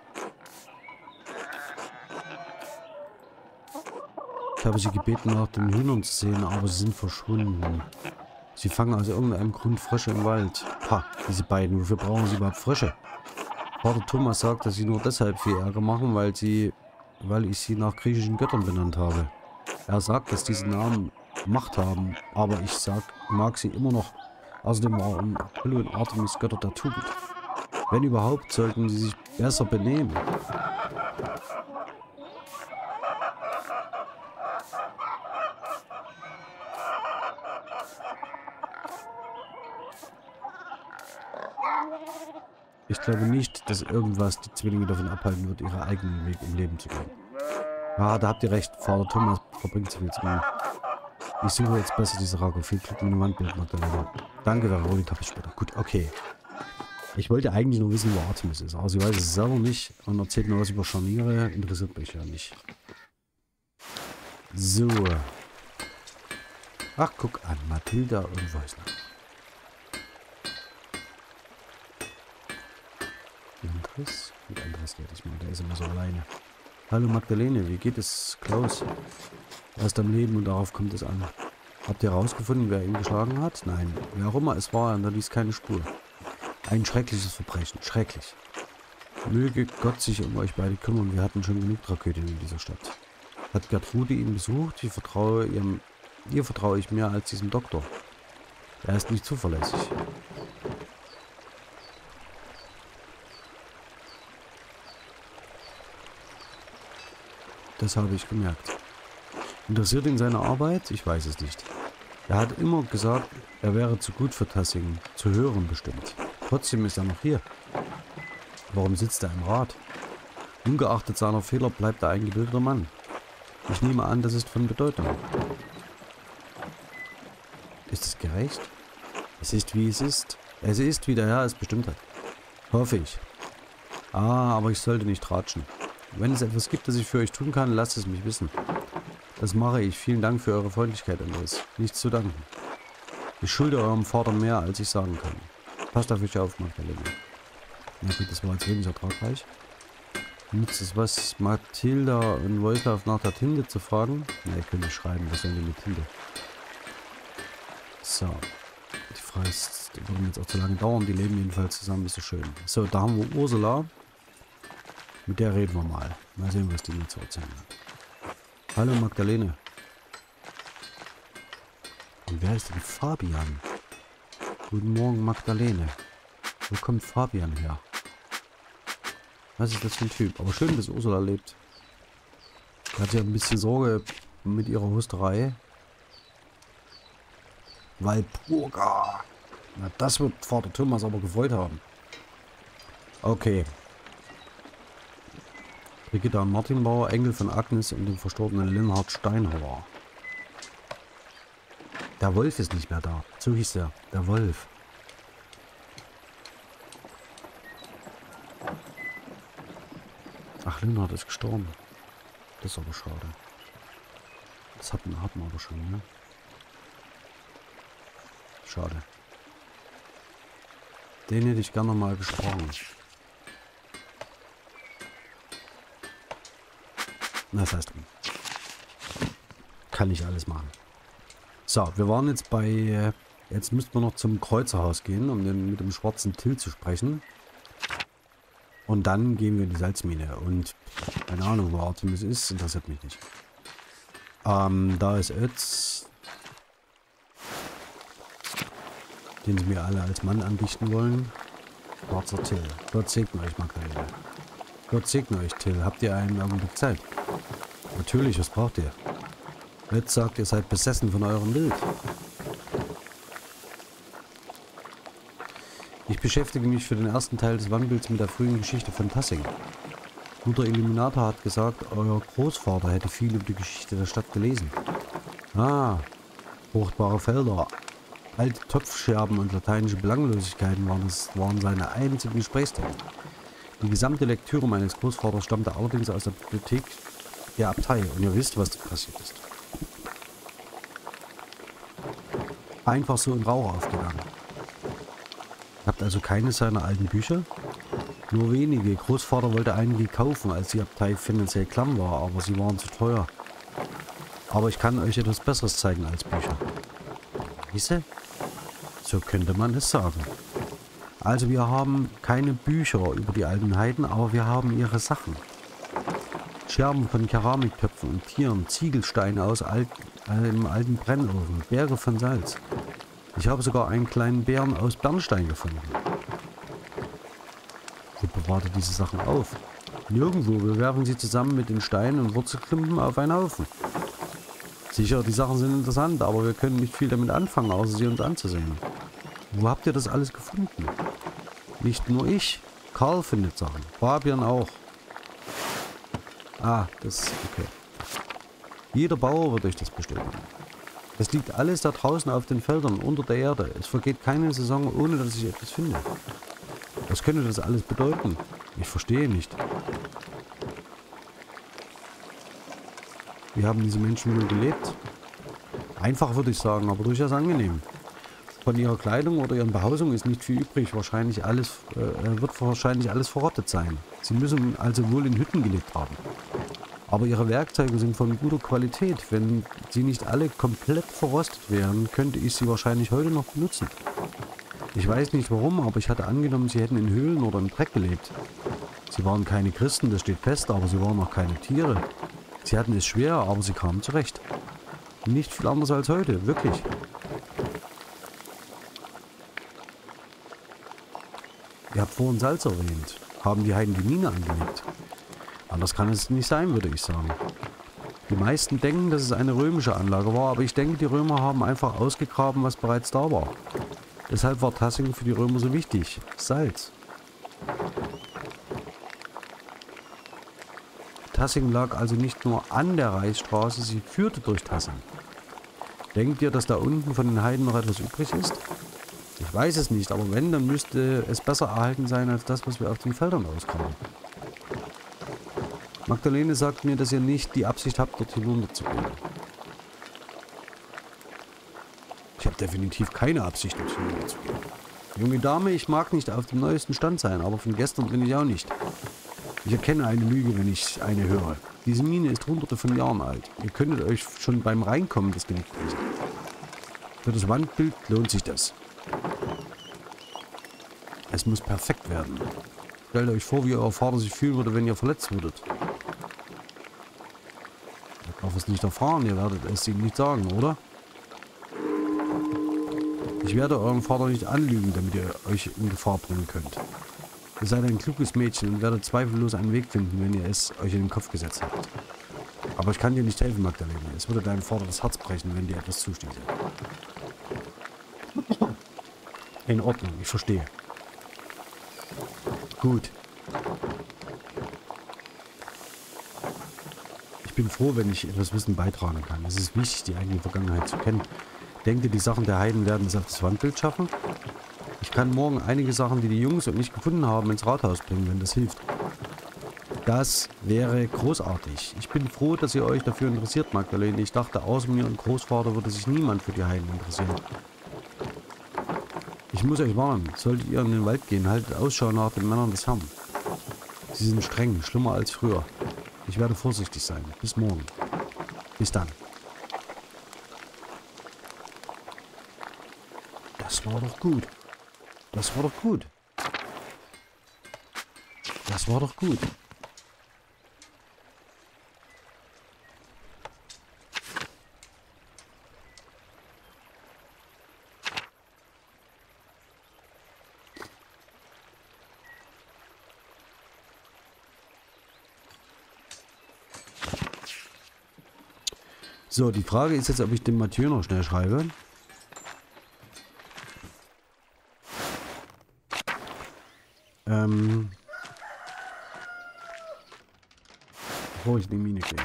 Ich habe sie gebeten, nach den Hühnern zu sehen, aber sie sind verschwunden. Sie fangen aus irgendeinem Grund Frösche im Wald. Ha, diese beiden. Wofür brauchen sie überhaupt Frösche? Vater Thomas sagt, dass sie nur deshalb viel Ärger machen, weil sie, weil ich sie nach griechischen Göttern benannt habe. Er sagt, dass diese Namen Macht haben, aber ich sag, mag sie immer noch. Außerdem waren Apollo und Artemis Götter der Tugend. Wenn überhaupt, sollten sie sich besser benehmen. Ich glaube nicht, dass irgendwas die Zwillinge davon abhalten wird, ihren eigenen Weg im Leben zu gehen. Ah, da habt ihr recht. Vater Thomas verbringt zu viel zu tun. Ich suche jetzt besser diese Rago. Viel Glück mit dem Wandbild, Magdalena. Danke, Veronika. Bis später. Gut, okay. Ich wollte eigentlich nur wissen, wo Artemis ist. Aber sie weiß es selber nicht und erzählt mir was über Scharniere. Interessiert mich ja nicht. So. Ach, guck an. Mathilda und Weisler. Andres? Mit Andres rede ich mal. Der ist immer so alleine. Hallo Magdalene, wie geht es Klaus? Er ist am Leben und darauf kommt es an. Habt ihr herausgefunden, wer ihn geschlagen hat? Nein. Wer auch immer es war, hinterließ keine Spur. Ein schreckliches Verbrechen. Schrecklich. Möge Gott sich um euch beide kümmern. Wir hatten schon genug Tragödien in dieser Stadt. Hat Gertrude ihn besucht? Ich vertraue ihrem... Ihr vertraue ich mehr als diesem Doktor. Er ist nicht zuverlässig. Das habe ich gemerkt. Interessiert ihn seine Arbeit? Ich weiß es nicht. Er hat immer gesagt, er wäre zu gut für Tassingen, zu hören bestimmt. Trotzdem ist er noch hier. Warum sitzt er im Rat? Ungeachtet seiner Fehler bleibt er ein gebildeter Mann. Ich nehme an, das ist von Bedeutung. Ist es gerecht? Es ist, wie es ist. Es ist, wie der Herr es bestimmt hat. Hoffe ich. Ah, aber ich sollte nicht ratschen. Wenn es etwas gibt, das ich für euch tun kann, lasst es mich wissen. Das mache ich. Vielen Dank für eure Freundlichkeit, Andres. Nichts zu danken. Ich schulde eurem Vater mehr, als ich sagen kann. Passt auf euch auf, Magdalene. Na gut, das war jetzt wenig ertragreich. Nützt es was, Mathilda und Wojslav nach der Tinte zu fragen? Na, ihr könnt nicht schreiben, was sollen die mit Tinte? So. Die Frage ist, die würden jetzt auch zu lange dauern. Die leben jedenfalls zusammen, ist so schön. So, da haben wir Ursula. Mit der reden wir mal. Mal sehen, was die mir zu erzählen hat. Hallo Magdalene. Und wer ist denn Fabian? Guten Morgen Magdalene. Wo kommt Fabian her? Was ist das für ein Typ? Aber schön, dass Ursula lebt. Er hat ja ein bisschen Sorge mit ihrer Husterei. Walpurga. Na, das wird Vater Thomas aber gefreut haben. Okay. Brigitta und Martin Bauer, Enkel von Agnes und dem verstorbenen Linhard Steinhauer. Der Wolf ist nicht mehr da. So hieß er. Der Wolf. Ach, Linhard ist gestorben. Das ist aber schade. Das hatten, hatten wir aber schon, ne? Schade. Den hätte ich gerne mal gesprochen. Na, das heißt, kann ich alles machen. So, wir waren jetzt bei... Äh, jetzt müssten wir noch zum Kreuzerhaus gehen, um den, mit dem schwarzen Till zu sprechen. Und dann gehen wir in die Salzmine. Und keine Ahnung, wo Artemis ist, interessiert mich nicht. Ähm, da ist Ötz, den sie mir alle als Mann andichten wollen. Schwarzer Till. Gott segne euch, Magdalene. Gott segne euch, Till. Habt ihr einen Augenblick Zeit? Natürlich, was braucht ihr? Ötz sagt, ihr seid besessen von eurem Bild. Ich beschäftige mich für den ersten Teil des Wandbilds mit der frühen Geschichte von Tassing. Bruder Illuminator hat gesagt, euer Großvater hätte viel über die Geschichte der Stadt gelesen. Ah, fruchtbare Felder, alte Topfscherben und lateinische Belanglosigkeiten waren, es, waren seine einzigen Gesprächsthemen. Die gesamte Lektüre meines Großvaters stammte allerdings aus der Bibliothek der Abtei und ihr wisst, was da passiert ist. Einfach so in Rauch aufgegangen. Habt also keine seiner alten Bücher? Nur wenige. Großvater wollte einige kaufen, als die Abtei finanziell klamm war, aber sie waren zu teuer. Aber ich kann euch etwas Besseres zeigen als Bücher. Wisse? So könnte man es sagen. Also wir haben keine Bücher über die alten Heiden, aber wir haben ihre Sachen. Scherben von Keramiktöpfen und Tieren, Ziegelsteine aus alt, einem alten Brennofen, Berge von Salz. Ich habe sogar einen kleinen Bären aus Bernstein gefunden. Wo bewahrt ihr diese Sachen auf? Nirgendwo. Wir werfen sie zusammen mit den Steinen und Wurzelklumpen auf einen Haufen. Sicher, die Sachen sind interessant, aber wir können nicht viel damit anfangen, außer sie uns anzusehen. Wo habt ihr das alles gefunden? Nicht nur ich. Karl findet Sachen. Fabian auch. Ah, das ist okay. Jeder Bauer wird euch das bestätigen. Es liegt alles da draußen auf den Feldern, unter der Erde. Es vergeht keine Saison, ohne dass ich etwas finde. Was könnte das alles bedeuten? Ich verstehe nicht. Wie haben diese Menschen wohl gelebt? Einfach würde ich sagen, aber durchaus angenehm. Von ihrer Kleidung oder ihren Behausungen ist nicht viel übrig. Wahrscheinlich alles, äh, wird wahrscheinlich alles verrottet sein. Sie müssen also wohl in Hütten gelebt haben. Aber ihre Werkzeuge sind von guter Qualität. Wenn sie nicht alle komplett verrostet wären, könnte ich sie wahrscheinlich heute noch benutzen. Ich weiß nicht warum, aber ich hatte angenommen, sie hätten in Höhlen oder im Dreck gelebt. Sie waren keine Christen, das steht fest, aber sie waren auch keine Tiere. Sie hatten es schwer, aber sie kamen zurecht. Nicht viel anders als heute, wirklich. Ihr habt vorhin Salz erwähnt. Haben die Heiden die Mine angelegt? Anders kann es nicht sein, würde ich sagen. Die meisten denken, dass es eine römische Anlage war, aber ich denke, die Römer haben einfach ausgegraben, was bereits da war. Deshalb war Tassing für die Römer so wichtig. Salz. Tassing lag also nicht nur an der Reichsstraße, sie führte durch Tassing. Denkt ihr, dass da unten von den Heiden noch etwas übrig ist? Ich weiß es nicht, aber wenn, dann müsste es besser erhalten sein als das, was wir auf den Feldern ausgraben. Magdalene sagt mir, dass ihr nicht die Absicht habt, dort hinunterzugehen. Ich habe definitiv keine Absicht, dort hinunterzugehen. Junge Dame, ich mag nicht auf dem neuesten Stand sein, aber von gestern bin ich auch nicht. Ich erkenne eine Lüge, wenn ich eine höre. Diese Mine ist hunderte von Jahren alt. Ihr könntet euch schon beim Reinkommen das Genick brechen. Für das Wandbild lohnt sich das. Es muss perfekt werden. Stellt euch vor, wie euer Vater sich fühlen würde, wenn ihr verletzt würdet. Ihr darf es nicht erfahren, ihr werdet es ihm nicht sagen, oder? Ich werde euren Vater nicht anlügen, damit ihr euch in Gefahr bringen könnt. Ihr seid ein kluges Mädchen und werdet zweifellos einen Weg finden, wenn ihr es euch in den Kopf gesetzt habt. Aber ich kann dir nicht helfen, Magdalene. Es würde deinem Vater das Herz brechen, wenn dir etwas zustieße. In Ordnung, ich verstehe. Gut. Ich bin froh, wenn ich etwas Wissen beitragen kann. Es ist wichtig, die eigene Vergangenheit zu kennen. Denkt ihr, die Sachen der Heiden werden es auf das Wandbild schaffen? Ich kann morgen einige Sachen, die die Jungs und ich gefunden haben, ins Rathaus bringen, wenn das hilft. Das wäre großartig. Ich bin froh, dass ihr euch dafür interessiert, Magdalene. Ich dachte, außer mir und Großvater würde sich niemand für die Heiden interessieren. Ich muss euch warnen. Solltet ihr in den Wald gehen, haltet Ausschau nach den Männern des Herrn. Sie sind streng, schlimmer als früher. Ich werde vorsichtig sein. Bis morgen. Bis dann. Das war doch gut. Das war doch gut. Das war doch gut. So, die Frage ist jetzt, ob ich dem Mathieu noch schnell schreibe. Ähm. Bevor ich in die Mine gehe.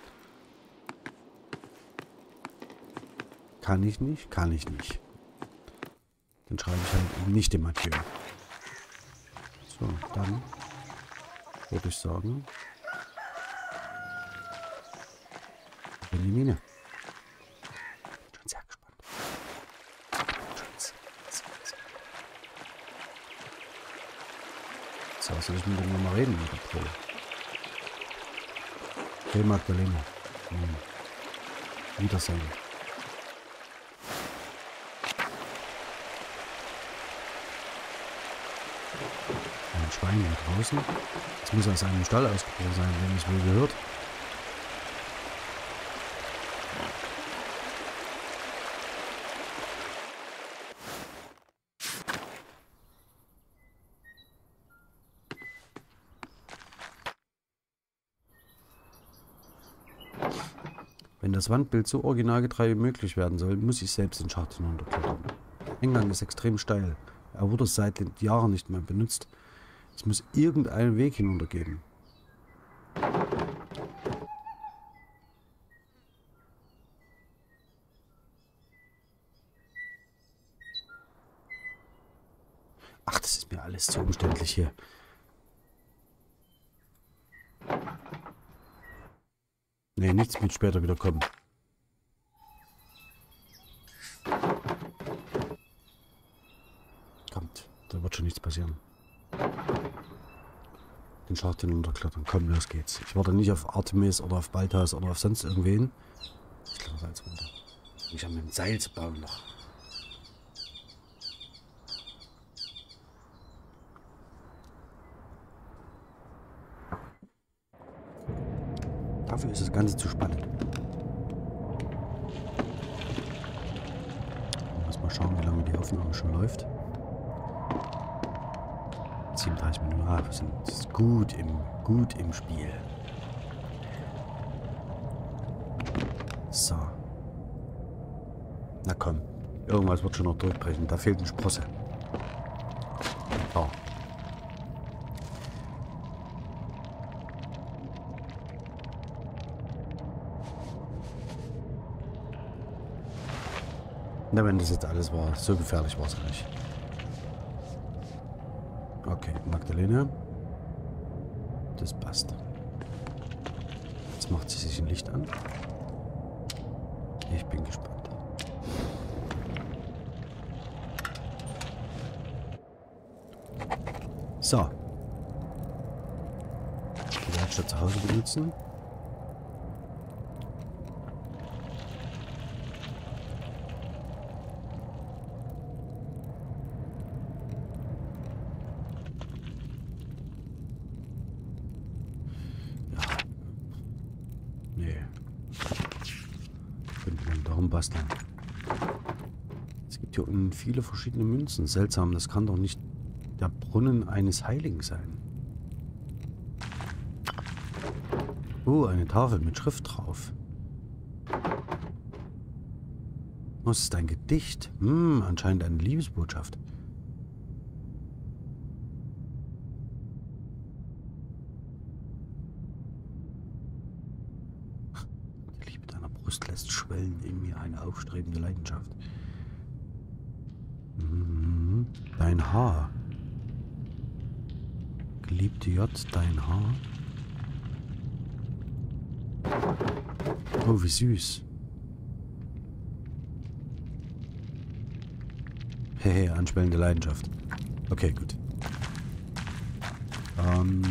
Kann ich nicht? Kann ich nicht. Dann schreibe ich halt eben nicht dem Mathieu. So, dann würde ich sagen, in die Mine. Ich bin schon sehr gespannt. Schon sehr, sehr, sehr. So, soll ich mit dem nochmal reden mit der Pro? Okay, Magdalena. Hm. Wiedersehen. Ein Schwein hier draußen. Das muss aus einem Stall ausgebrochen sein, wenn es wohl gehört. Wenn das Wandbild so originalgetreu wie möglich werden soll, muss ich selbst den Schacht hinunterklettern. Der Eingang ist extrem steil. Er wurde seit Jahren nicht mehr benutzt. Es muss irgendeinen Weg hinunter geben. Ach, das ist mir alles zu umständlich hier. Nee, nichts mit später wieder kommen. Kommt, da wird schon nichts passieren. Den Schacht hinunterklettern. Komm, los geht's. Ich warte nicht auf Artemis oder auf Balthas oder auf sonst irgendwen. Ich kletter jetzt runter. Ich habe mit dem Seil zu bauen noch. Dafür ist das Ganze zu spannend. Ich muss mal schauen, wie lange die Aufnahme schon läuft. siebenunddreißig Minuten. Ah, wir sind gut im, gut im Spiel. So. Na komm. Irgendwas wird schon noch durchbrechen. Da fehlt eine Sprosse. Oh. Na, wenn das jetzt alles war, so gefährlich war es nicht. Okay, Magdalena. Das passt. Jetzt macht sie sich ein Licht an. Ich bin gespannt. So. Die Werkstatt zu Hause benutzen. Basteln. Es gibt hier unten viele verschiedene Münzen. Seltsam, das kann doch nicht der Brunnen eines Heiligen sein. Oh, eine Tafel mit Schrift drauf. Was ist ein Gedicht? Hm, anscheinend eine Liebesbotschaft. Lässt schwellen in mir eine aufstrebende Leidenschaft. Mhm. Dein Haar. Geliebte J, dein Haar. Oh, wie süß. Hehe, anschwellende Leidenschaft. Okay, gut. Ähm...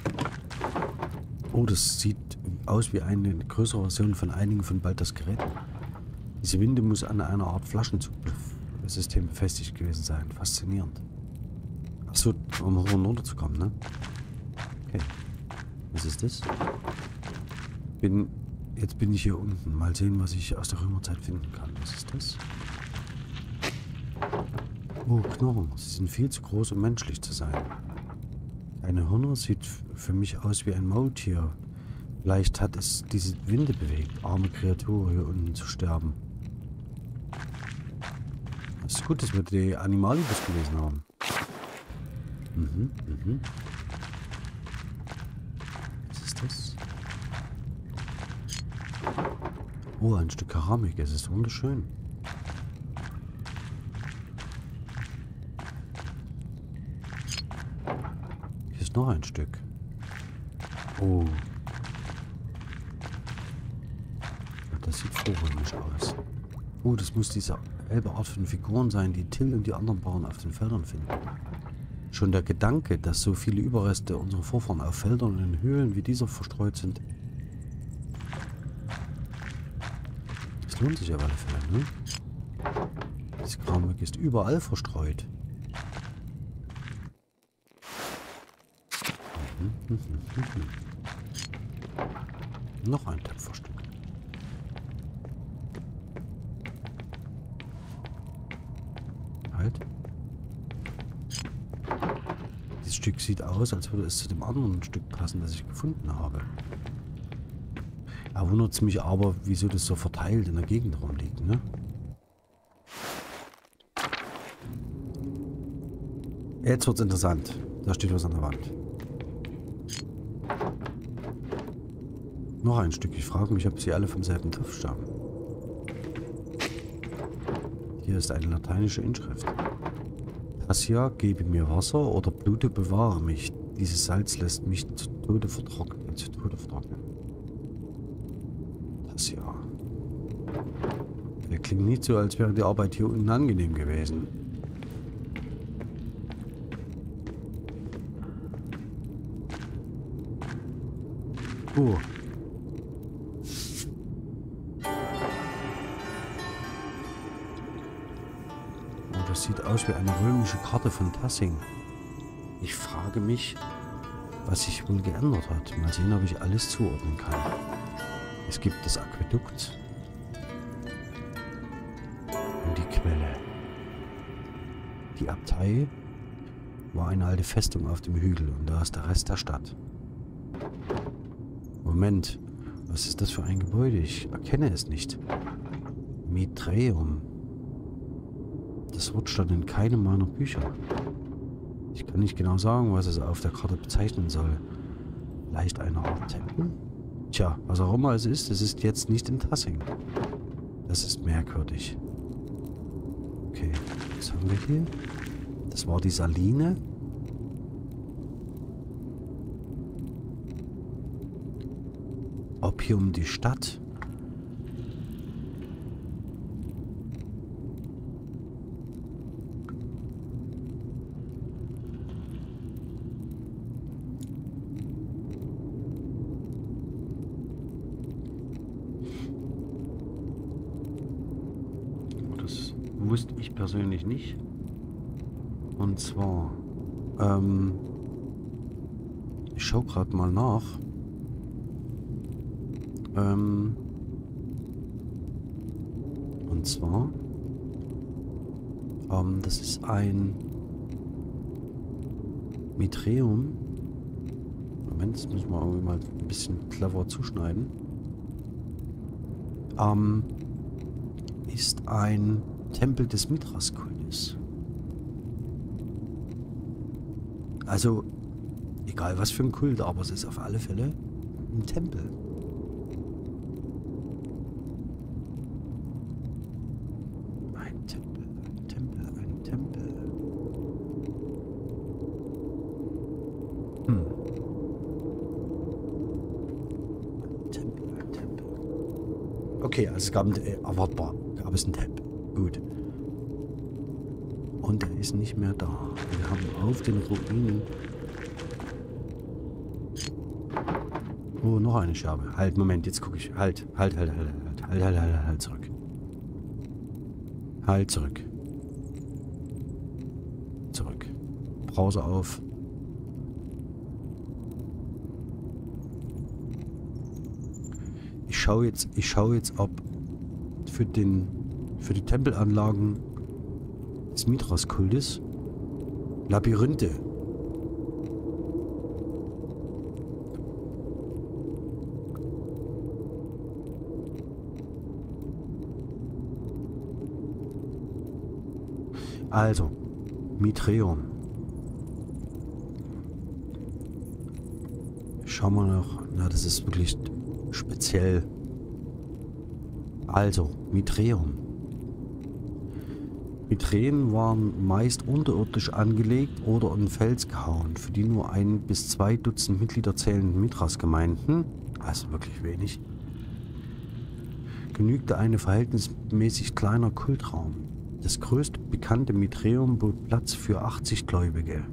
Oh, das sieht aus wie eine größere Version von einigen von Balthas Geräten. Diese Winde muss an einer Art Flaschenzug das System befestigt gewesen sein. Faszinierend. Achso, um hoch und runter zu kommen, ne? Okay. Was ist das? Bin, jetzt bin ich hier unten. Mal sehen, was ich aus der Römerzeit finden kann. Was ist das? Oh, Knochen. Sie sind viel zu groß, um menschlich zu sein. Eine Hörner sieht für mich aus wie ein Maultier. Vielleicht hat es diese Winde bewegt, arme Kreatur hier unten zu sterben. Es ist gut, dass wir die Animalibus gelesen haben. Mhm, mhm. Was ist das? Oh, ein Stück Keramik. Es ist wunderschön. Hier ist noch ein Stück. Oh. Das sieht vorrömisch aus. Oh, das muss diese selbe Art von Figuren sein, die Till und die anderen Bauern auf den Feldern finden. Schon der Gedanke, dass so viele Überreste unserer Vorfahren auf Feldern und in Höhlen wie dieser verstreut sind, das lohnt sich auf alle Fälle, ne? Das Keramik ist überall verstreut. Mhm, mhm, mhm, mhm. Noch ein Töpferstück. Halt. Dieses Stück sieht aus, als würde es zu dem anderen Stück passen, das ich gefunden habe. Er wundert mich aber, wieso das so verteilt in der Gegend rumliegt, ne? Jetzt wird's interessant. Da steht was an der Wand. Noch ein Stück. Ich frage mich, ob sie alle vom selben Topf stammen. Hier ist eine lateinische Inschrift. Tassia, gebe mir Wasser oder Blute, bewahre mich. Dieses Salz lässt mich zu Tode vertrocknen. Zu Tode vertrocknen. Tassia. Der klingt nicht so, als wäre die Arbeit hier unten angenehm gewesen. Oh. Das sieht aus wie eine römische Karte von Tassing. Ich frage mich, was sich wohl geändert hat. Mal sehen, ob ich alles zuordnen kann. Es gibt das Aquädukt und die Quelle. Die Abtei war eine alte Festung auf dem Hügel und da ist der Rest der Stadt. Moment, was ist das für ein Gebäude? Ich erkenne es nicht. Mitreum. Das Wort stand in keinem meiner Bücher. Ich kann nicht genau sagen, was es auf der Karte bezeichnen soll. Vielleicht eine Art Tempel? Tja, was auch immer es ist, es ist jetzt nicht in Tassing. Das ist merkwürdig. Okay, was haben wir hier? Das war die Saline. Ob hier um die Stadt? Das wusste ich persönlich nicht. Und zwar, ähm, ich schaue gerade mal nach. Ähm, und zwar, ähm, das ist ein Mitreum. Moment, das müssen wir irgendwie mal ein bisschen clever zuschneiden. Ähm, ist ein Tempel des Mithras-Kultes. Also, egal was für ein Kult, aber es ist auf alle Fälle ein Tempel. Ein Tempel, ein Tempel, ein Tempel. Hm. Ein Tempel, ein Tempel. Okay, also es gab ein, äh, erwartbar, gab es einen Tempel. Gut. Und er ist nicht mehr da. Wir haben auf den Ruinen... Oh, noch eine Scherbe. Halt, Moment, jetzt gucke ich. Halt, halt, halt, halt, halt, halt, halt, halt, halt, halt, zurück. Halt, zurück. Browser auf. Ich schaue jetzt, ich schaue jetzt, ob für den, für die Tempelanlagen des Mithras-Kultes Labyrinthe. Also, Mitreum. Schauen wir noch. Na, das ist wirklich speziell. Also, Mitreum. Mithreen waren meist unterirdisch angelegt oder in Fels gehauen, für die nur ein bis zwei Dutzend Mitglieder zählenden Mithras-Gemeinden, also wirklich wenig, genügte ein verhältnismäßig kleiner Kultraum. Das größte bekannte Mitreum bot Platz für achtzig Gläubige.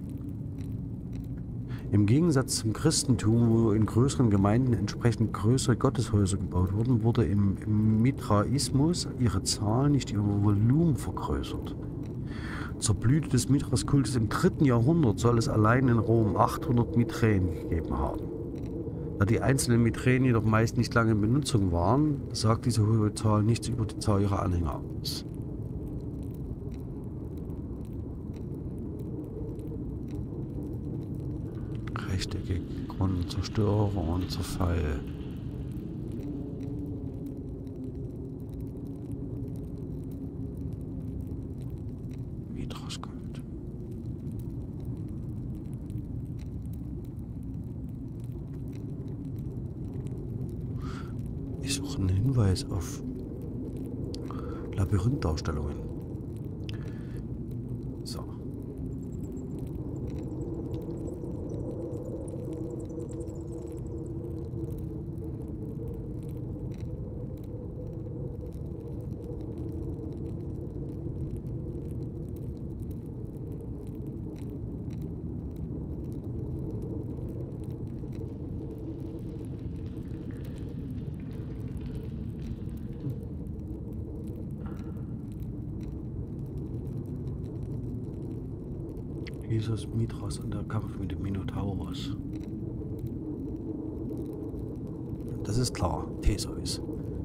Im Gegensatz zum Christentum, wo in größeren Gemeinden entsprechend größere Gotteshäuser gebaut wurden, wurde im, im Mithraismus ihre Zahl, nicht ihr Volumen vergrößert. Zur Blüte des Mithras-Kultes im dritten Jahrhundert soll es allein in Rom achthundert Mithreen gegeben haben. Da die einzelnen Mithreen jedoch meist nicht lange in Benutzung waren, sagt diese hohe Zahl nichts über die Zahl ihrer Anhänger aus. Rechteckig, Grund, Zerstörer und Zerfall. Mithras-Kult. Ich suche einen Hinweis auf Labyrinthdarstellungen. So. Jesus, Mithras und der Kampf mit dem Minotaurus. Das ist klar, Theseus.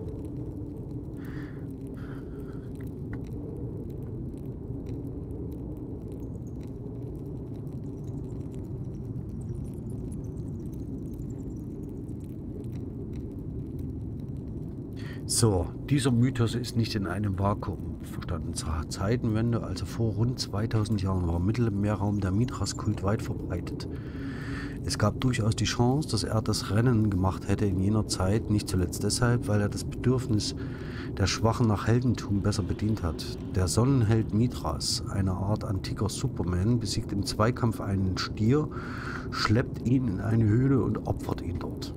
So, dieser Mythos ist nicht in einem Vakuum verstanden. Zur Zeitenwende, also vor rund zweitausend Jahren, war im Mittelmeerraum der Mithras-Kult weit verbreitet. Es gab durchaus die Chance, dass er das Rennen gemacht hätte in jener Zeit, nicht zuletzt deshalb, weil er das Bedürfnis der Schwachen nach Heldentum besser bedient hat. Der Sonnenheld Mithras, eine Art antiker Superman, besiegt im Zweikampf einen Stier, schleppt ihn in eine Höhle und opfert ihn dort.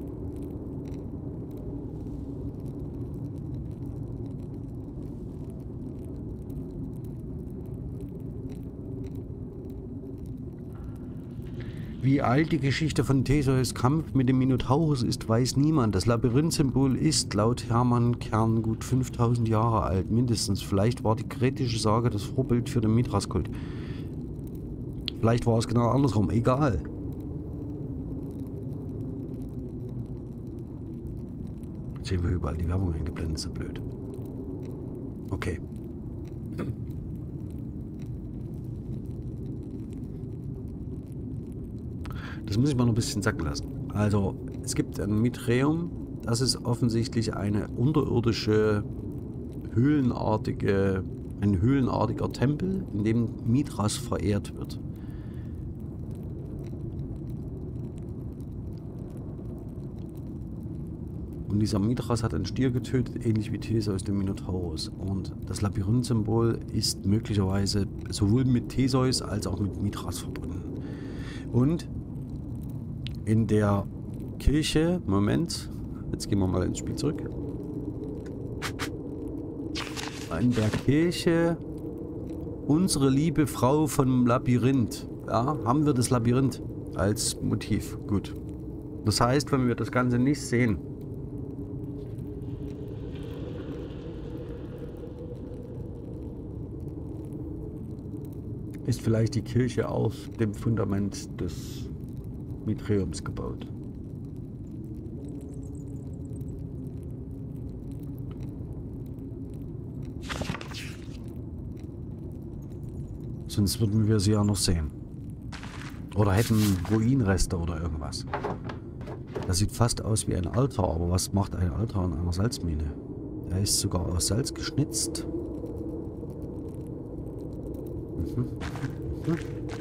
Wie alt die Geschichte von Theseus Kampf mit dem Minotaurus ist, weiß niemand. Das Labyrinth-Symbol ist laut Hermann Kern gut fünftausend Jahre alt, mindestens. Vielleicht war die kretische Sage das Vorbild für den Mithras-Kult. Vielleicht war es genau andersrum. Egal. Jetzt sehen wir überall die Werbung eingeblendet, so blöd. Okay. Das muss ich mal noch ein bisschen sacken lassen. Also, es gibt ein Mitreum, das ist offensichtlich eine unterirdische, höhlenartige, ein höhlenartiger Tempel, in dem Mithras verehrt wird. Und dieser Mithras hat einen Stier getötet, ähnlich wie Theseus den Minotaurus. Und das Labyrinth-Symbol ist möglicherweise sowohl mit Theseus als auch mit Mithras verbunden. Und in der Kirche, Moment, jetzt gehen wir mal ins Spiel zurück. In der Kirche Unsere liebe Frau vom Labyrinth, ja, haben wir das Labyrinth als Motiv. Gut. Das heißt, wenn wir das Ganze nicht sehen, ist vielleicht die Kirche auf dem Fundament des Mithraiums gebaut. Sonst würden wir sie ja noch sehen. Oder hätten Ruinenreste oder irgendwas. Das sieht fast aus wie ein Altar, aber was macht ein Altar in einer Salzmine? Der ist sogar aus Salz geschnitzt. Mhm. Mhm.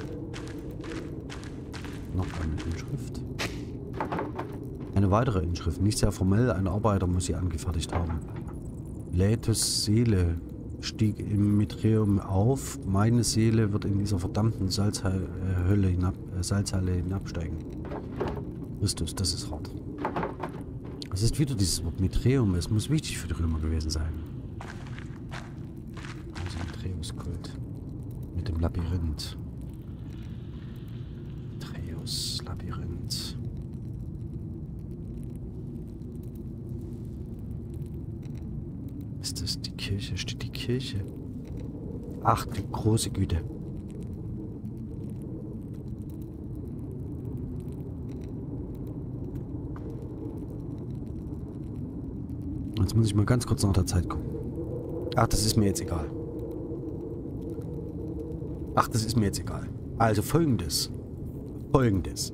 Noch eine Inschrift. Eine weitere Inschrift, nicht sehr formell, ein Arbeiter muss sie angefertigt haben. Laetus Seele stieg im Mithraium auf. Meine Seele wird in dieser verdammten Salzhölle hinab, äh, Salzhalle hinabsteigen. Christus, das ist hart. Es ist wieder dieses Wort Mithraium. Es muss wichtig für die Römer gewesen sein. Also Mithraius-Kult. Mit dem Labyrinth. Mithraius-Labyrinth. Ist das die Kirche? Steht die Kirche? Ach, die große Güte. Jetzt muss ich mal ganz kurz nach der Zeit gucken. Ach, das ist mir jetzt egal. Ach, das ist mir jetzt egal. Also folgendes. Folgendes.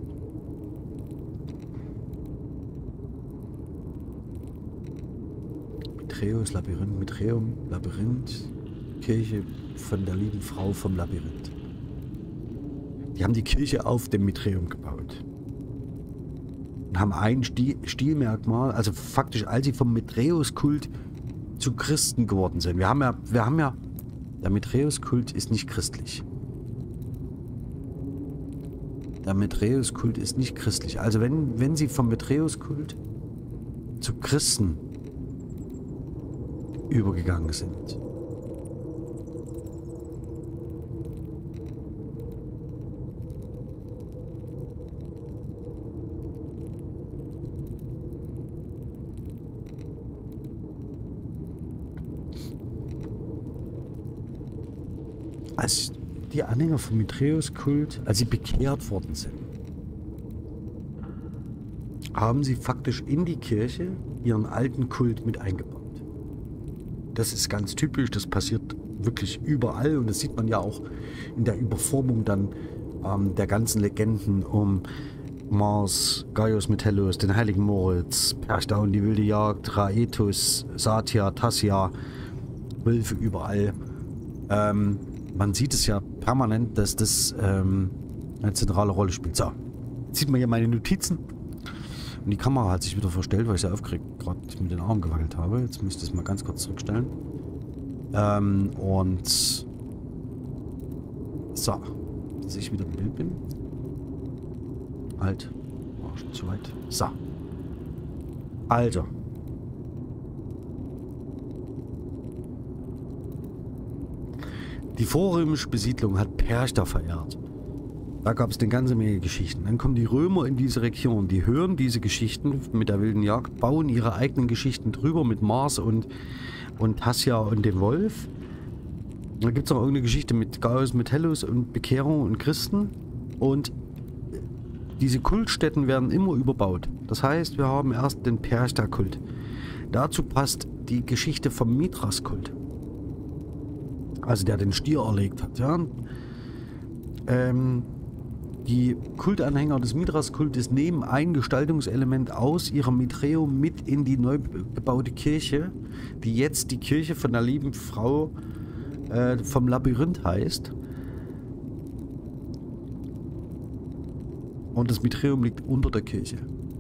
Mithraius, Labyrinth, Mithraium, Labyrinth, Kirche von der lieben Frau vom Labyrinth. Die haben die Kirche auf dem Mithraium gebaut. Und haben ein Stil Stilmerkmal, also faktisch, als sie vom Mithraius-Kult zu Christen geworden sind. Wir haben ja, wir haben ja, der Mithraius-Kult ist nicht christlich. Der Mithraius-Kult ist nicht christlich. Also wenn, wenn sie vom Mithraius-Kult zu Christen übergegangen sind. Als die Anhänger vom Mithraius-Kult, als sie bekehrt worden sind, haben sie faktisch in die Kirche ihren alten Kult mit eingebaut. Das ist ganz typisch, das passiert wirklich überall und das sieht man ja auch in der Überformung dann ähm, der ganzen Legenden um Mars, Gaius Metellus, den heiligen Moritz, Perchta und die wilde Jagd, Rhaetus, Satia, Tassia, Wölfe überall. Ähm, man sieht es ja permanent, dass das ähm, eine zentrale Rolle spielt. So, jetzt sieht man hier meine Notizen. Und die Kamera hat sich wieder verstellt, weil ich sie aufgeregt gerade mit den Armen gewackelt habe. Jetzt müsste ich es mal ganz kurz zurückstellen. Ähm, und so, dass ich wieder im Bild bin. Halt. War schon zu weit. So. Also. Die vorrömische Besiedlung hat Perchta verehrt. Da gab es eine ganze Menge Geschichten. Dann kommen die Römer in diese Region, die hören diese Geschichten mit der wilden Jagd, bauen ihre eigenen Geschichten drüber mit Mars und, und Tassia und dem Wolf. Da gibt es noch irgendeine Geschichte mit Gaius Metellus und Bekehrung und Christen. Und diese Kultstätten werden immer überbaut. Das heißt, wir haben erst den Perchta-Kult. Dazu passt die Geschichte vom Mithras-Kult. Also der den Stier erlegt hat, ja. Ähm, die Kultanhänger des Mithras-Kultes nehmen ein Gestaltungselement aus ihrem Mithraium mit in die neu gebaute Kirche, die jetzt die Kirche von der lieben Frau äh, vom Labyrinth heißt. Und das Mithraium liegt unter der Kirche.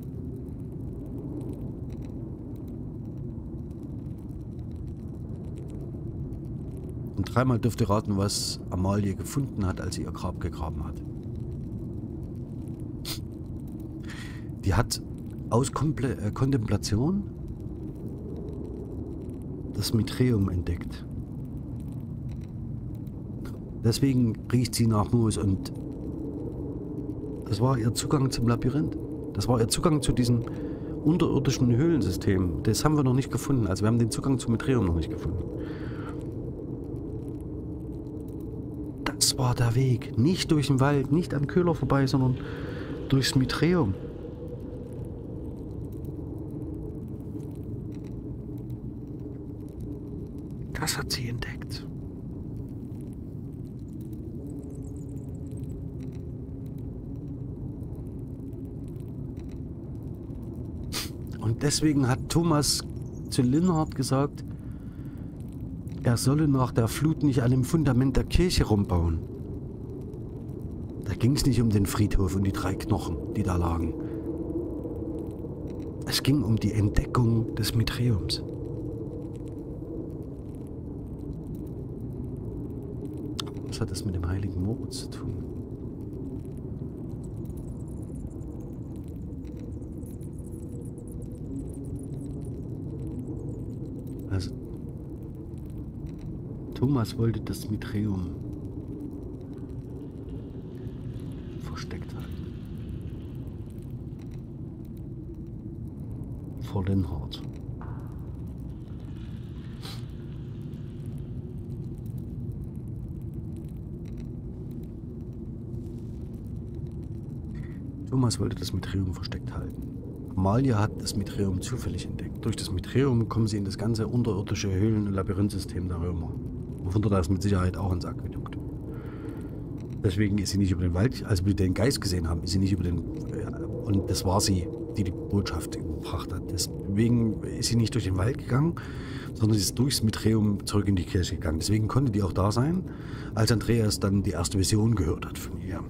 Und dreimal dürft ihr raten, was Amalie gefunden hat, als sie ihr Grab gegraben hat. Die hat aus Komple äh, Kontemplation das Mithraium entdeckt. Deswegen riecht sie nach Moos und das war ihr Zugang zum Labyrinth. Das war ihr Zugang zu diesem unterirdischen Höhlensystem. Das haben wir noch nicht gefunden. Also wir haben den Zugang zum Mithraium noch nicht gefunden. Das Das war der Weg. Nicht durch den Wald, nicht am Köhler vorbei, sondern durchs Mitreum. Das hat sie entdeckt. Und deswegen hat Thomas zu Linhard gesagt, er solle nach der Flut nicht an dem Fundament der Kirche rumbauen. Da ging es nicht um den Friedhof und die drei Knochen, die da lagen. Es ging um die Entdeckung des Mitreums. Was hat das mit dem heiligen Moritz zu tun? Also, Thomas wollte das Mitreum versteckt halten. Vor Linhard. Thomas wollte das Mitreum versteckt halten. Amalia hat das Mitreum zufällig entdeckt. Durch das Mitreum kommen sie in das ganze unterirdische Höhlen- und Labyrinthsystem der Römer. Und von dort aus mit Sicherheit auch ins Aquädukt. Deswegen ist sie nicht über den Wald, als wir den Geist gesehen haben, ist sie nicht über den... Und das war sie, die die Botschaft gebracht hat. Deswegen ist sie nicht durch den Wald gegangen, sondern sie ist durchs Mitreum zurück in die Kirche gegangen. Deswegen konnte die auch da sein, als Andreas dann die erste Vision gehört hat von ihr.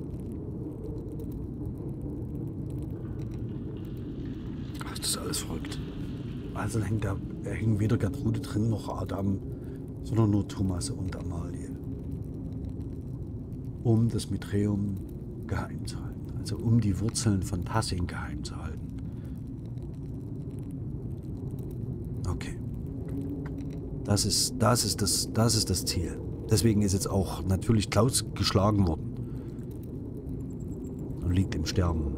Ach, das ist alles verrückt. Also hängt da hängen weder Gertrude drin noch Adam, sondern nur Thomas und Amalie. Um das Mitreum geheim zu halten. Also um die Wurzeln von Tassing geheim zu halten. Okay. Das ist, das ist das, das ist das Ziel. Deswegen ist jetzt auch natürlich Klaus geschlagen worden. Und liegt im Sterben.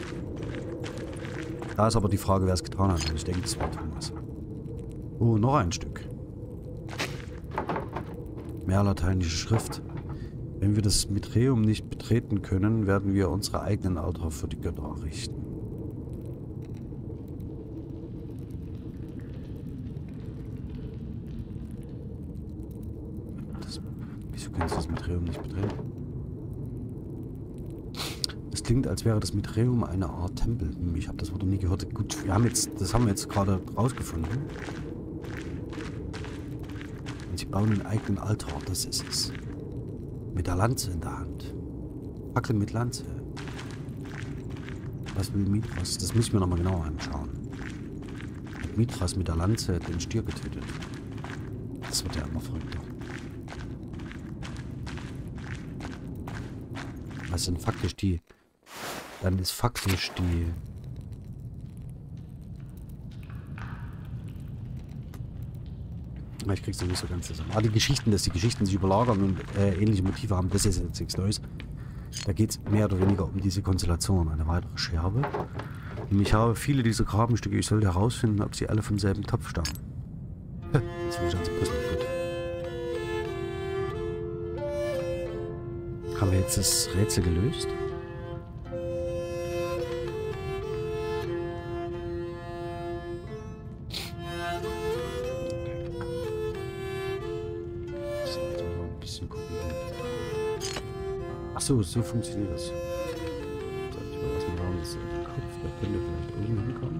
Da ist aber die Frage, wer es getan hat. Und ich denke, es war Thomas. Oh, noch ein Stück. Mehr lateinische Schrift. Wenn wir das Mitreum nicht betreten können, werden wir unsere eigenen Altar für die Götter errichten. Das, wieso kannst du das Mitreum nicht betreten? Es klingt, als wäre das Mitreum eine Art Tempel. Ich habe das Wort noch nie gehört. Gut, wir haben jetzt, das haben wir jetzt gerade rausgefunden. Und sie bauen einen eigenen Altar, das ist es. Mit der Lanze in der Hand. Fackel mit Lanze. Was will Mithras? Das müssen wir nochmal genauer anschauen. Hat Mithras mit der Lanze den Stier getötet? Das wird ja immer verrückter. Was sind faktisch die... Dann ist faktisch die... Ich krieg's noch nicht so ganz zusammen. Aber die Geschichten, dass die Geschichten sich überlagern und äh, ähnliche Motive haben, das ist jetzt nichts Neues. Da geht es mehr oder weniger um diese Konstellation. Eine weitere Scherbe. Und ich habe viele dieser Grabenstücke. Ich sollte herausfinden, ob sie alle vom selben Topf stammen. Jetzt bin ich ganz gut. Haben wir jetzt das Rätsel gelöst? So, so funktioniert das. Sag ich mal, was wir haben, das der Kopf, da können wir vielleicht oben hinkommen.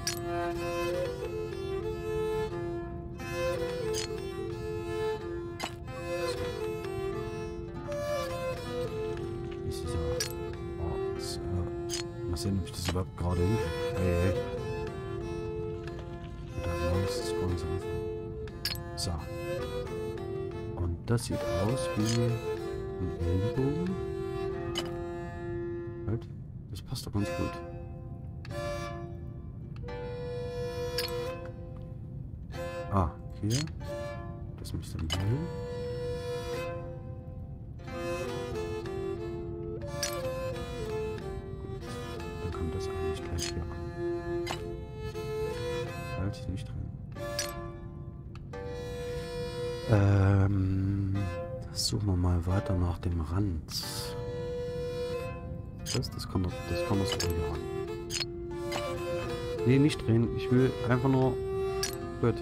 Das ist ja. Oh, das, äh, mal sehen, ob ich das überhaupt gerade hinkriege. Hey, hey. Da ist das gar nicht so einfach. So. Und das sieht aus wie ein Ellenbogen. Das passt doch ganz gut. Ah, hier. Das müsste dann hier. Gut. Dann kommt das eigentlich gleich hier an. Halte ich nicht drin. Ähm. Das Jetzt suchen wir mal weiter nach dem Rand. Das, das kann doch, das kann doch so hier ran. Nee, nicht drehen. Ich will einfach nur... Gut.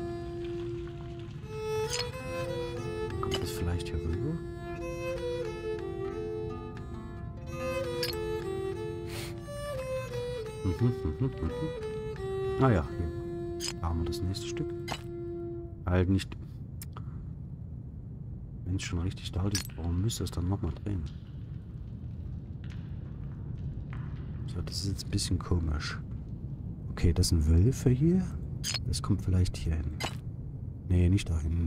Kommt das vielleicht hier rüber? Mhm, mhm, mhm. Ah ja, hier. Da haben wir das nächste Stück. Halt nicht... Wenn es schon richtig da liegt, warum müsste es dann nochmal drehen? So, das ist jetzt ein bisschen komisch. Okay, das sind Wölfe hier. Das kommt vielleicht hier hin. Nee, nicht dahin.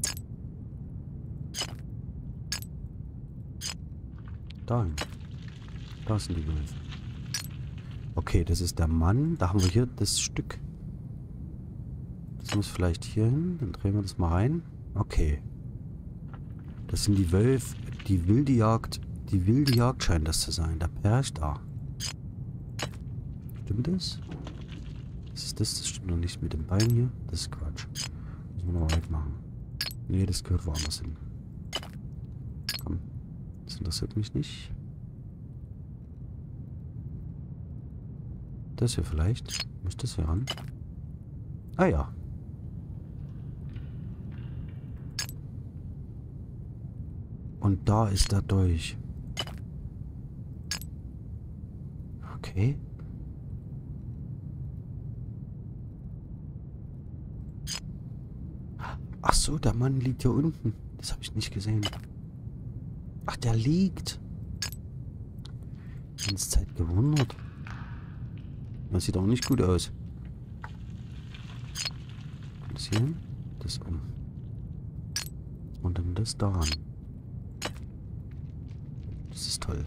Dahin. Da sind die Wölfe. Okay, das ist der Mann. Da haben wir hier das Stück. Das muss vielleicht hier hin. Dann drehen wir das mal rein. Okay. Das sind die Wölfe. Die wilde Jagd. Die wilde Jagd scheint das zu sein. Der Perch da. Stimmt das? Das ist das. Das stimmt noch nicht mit dem Bein hier. Das ist Quatsch. Müssen wir noch wegmachen. Nee, das gehört woanders hin. Komm. Das interessiert mich nicht. Das hier vielleicht. Muss das hier ran? Ah ja. Und da ist er durch. Okay. Ach so, der Mann liegt hier unten. Das habe ich nicht gesehen. Ach, der liegt. Die ganze Zeit gewundert. Das sieht auch nicht gut aus. Das hier hin, das um. Und dann das daran. Das ist toll.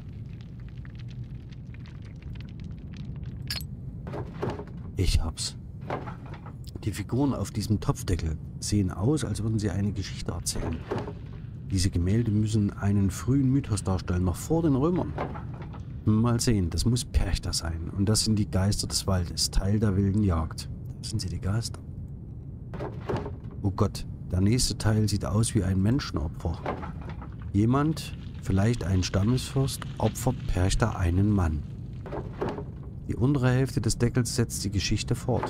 Ich hab's. Die Figuren auf diesem Topfdeckel sehen aus, als würden sie eine Geschichte erzählen. Diese Gemälde müssen einen frühen Mythos darstellen, noch vor den Römern. Mal sehen, das muss Perchta sein. Und das sind die Geister des Waldes, Teil der wilden Jagd. Da sind sie, die Geister. Oh Gott, der nächste Teil sieht aus wie ein Menschenopfer. Jemand, vielleicht ein Stammesfürst, opfert Perchta einen Mann. Die untere Hälfte des Deckels setzt die Geschichte fort.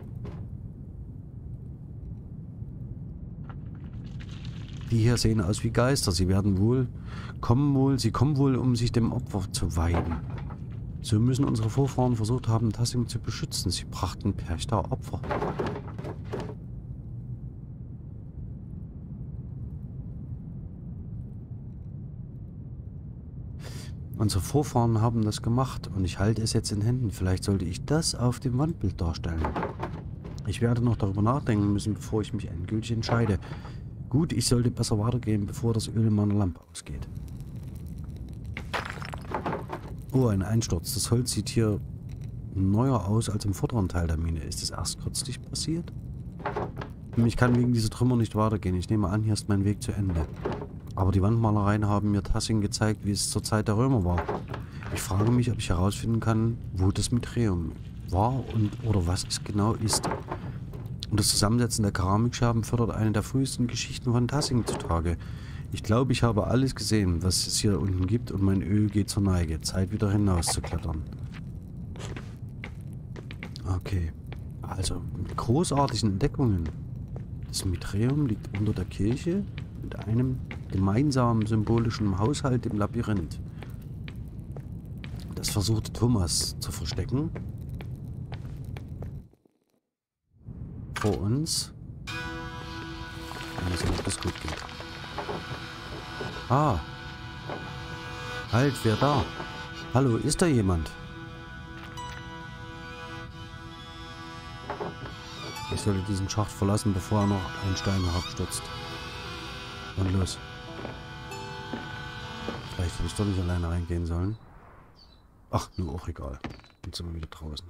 Die hier sehen aus wie Geister. Sie werden wohl, kommen wohl, sie kommen wohl, um sich dem Opfer zu weiden. So müssen unsere Vorfahren versucht haben, Tassim zu beschützen. Sie brachten Perchta Opfer. Unsere Vorfahren haben das gemacht und ich halte es jetzt in Händen. Vielleicht sollte ich das auf dem Wandbild darstellen. Ich werde noch darüber nachdenken müssen, bevor ich mich endgültig entscheide. Gut, ich sollte besser weitergehen, bevor das Öl in meiner Lampe ausgeht. Oh, ein Einsturz. Das Holz sieht hier neuer aus als im vorderen Teil der Mine. Ist das erst kürzlich passiert? Ich kann wegen dieser Trümmer nicht weitergehen. Ich nehme an, hier ist mein Weg zu Ende. Aber die Wandmalereien haben mir Tassin gezeigt, wie es zur Zeit der Römer war. Ich frage mich, ob ich herausfinden kann, wo das Mithraium war und oder was es genau ist. Und das Zusammensetzen der Keramikscherben fördert eine der frühesten Geschichten von Tassin zutage. Ich glaube, ich habe alles gesehen, was es hier unten gibt und mein Öl geht zur Neige. Zeit, wieder hinaus zu klettern. Okay. Also, mit großartigen Entdeckungen. Das Mithraium liegt unter der Kirche mit einem gemeinsamen symbolischen Haushalt im Labyrinth. Das versuchte Thomas zu verstecken. Vor uns. Mal sehen, ob das gut geht. Ah. Halt, wer da? Hallo, ist da jemand? Ich sollte diesen Schacht verlassen, bevor er noch einen Stein herabstürzt. Und los. Vielleicht hätte ich doch nicht alleine reingehen sollen. Ach, nur auch egal. Jetzt sind wir wieder draußen.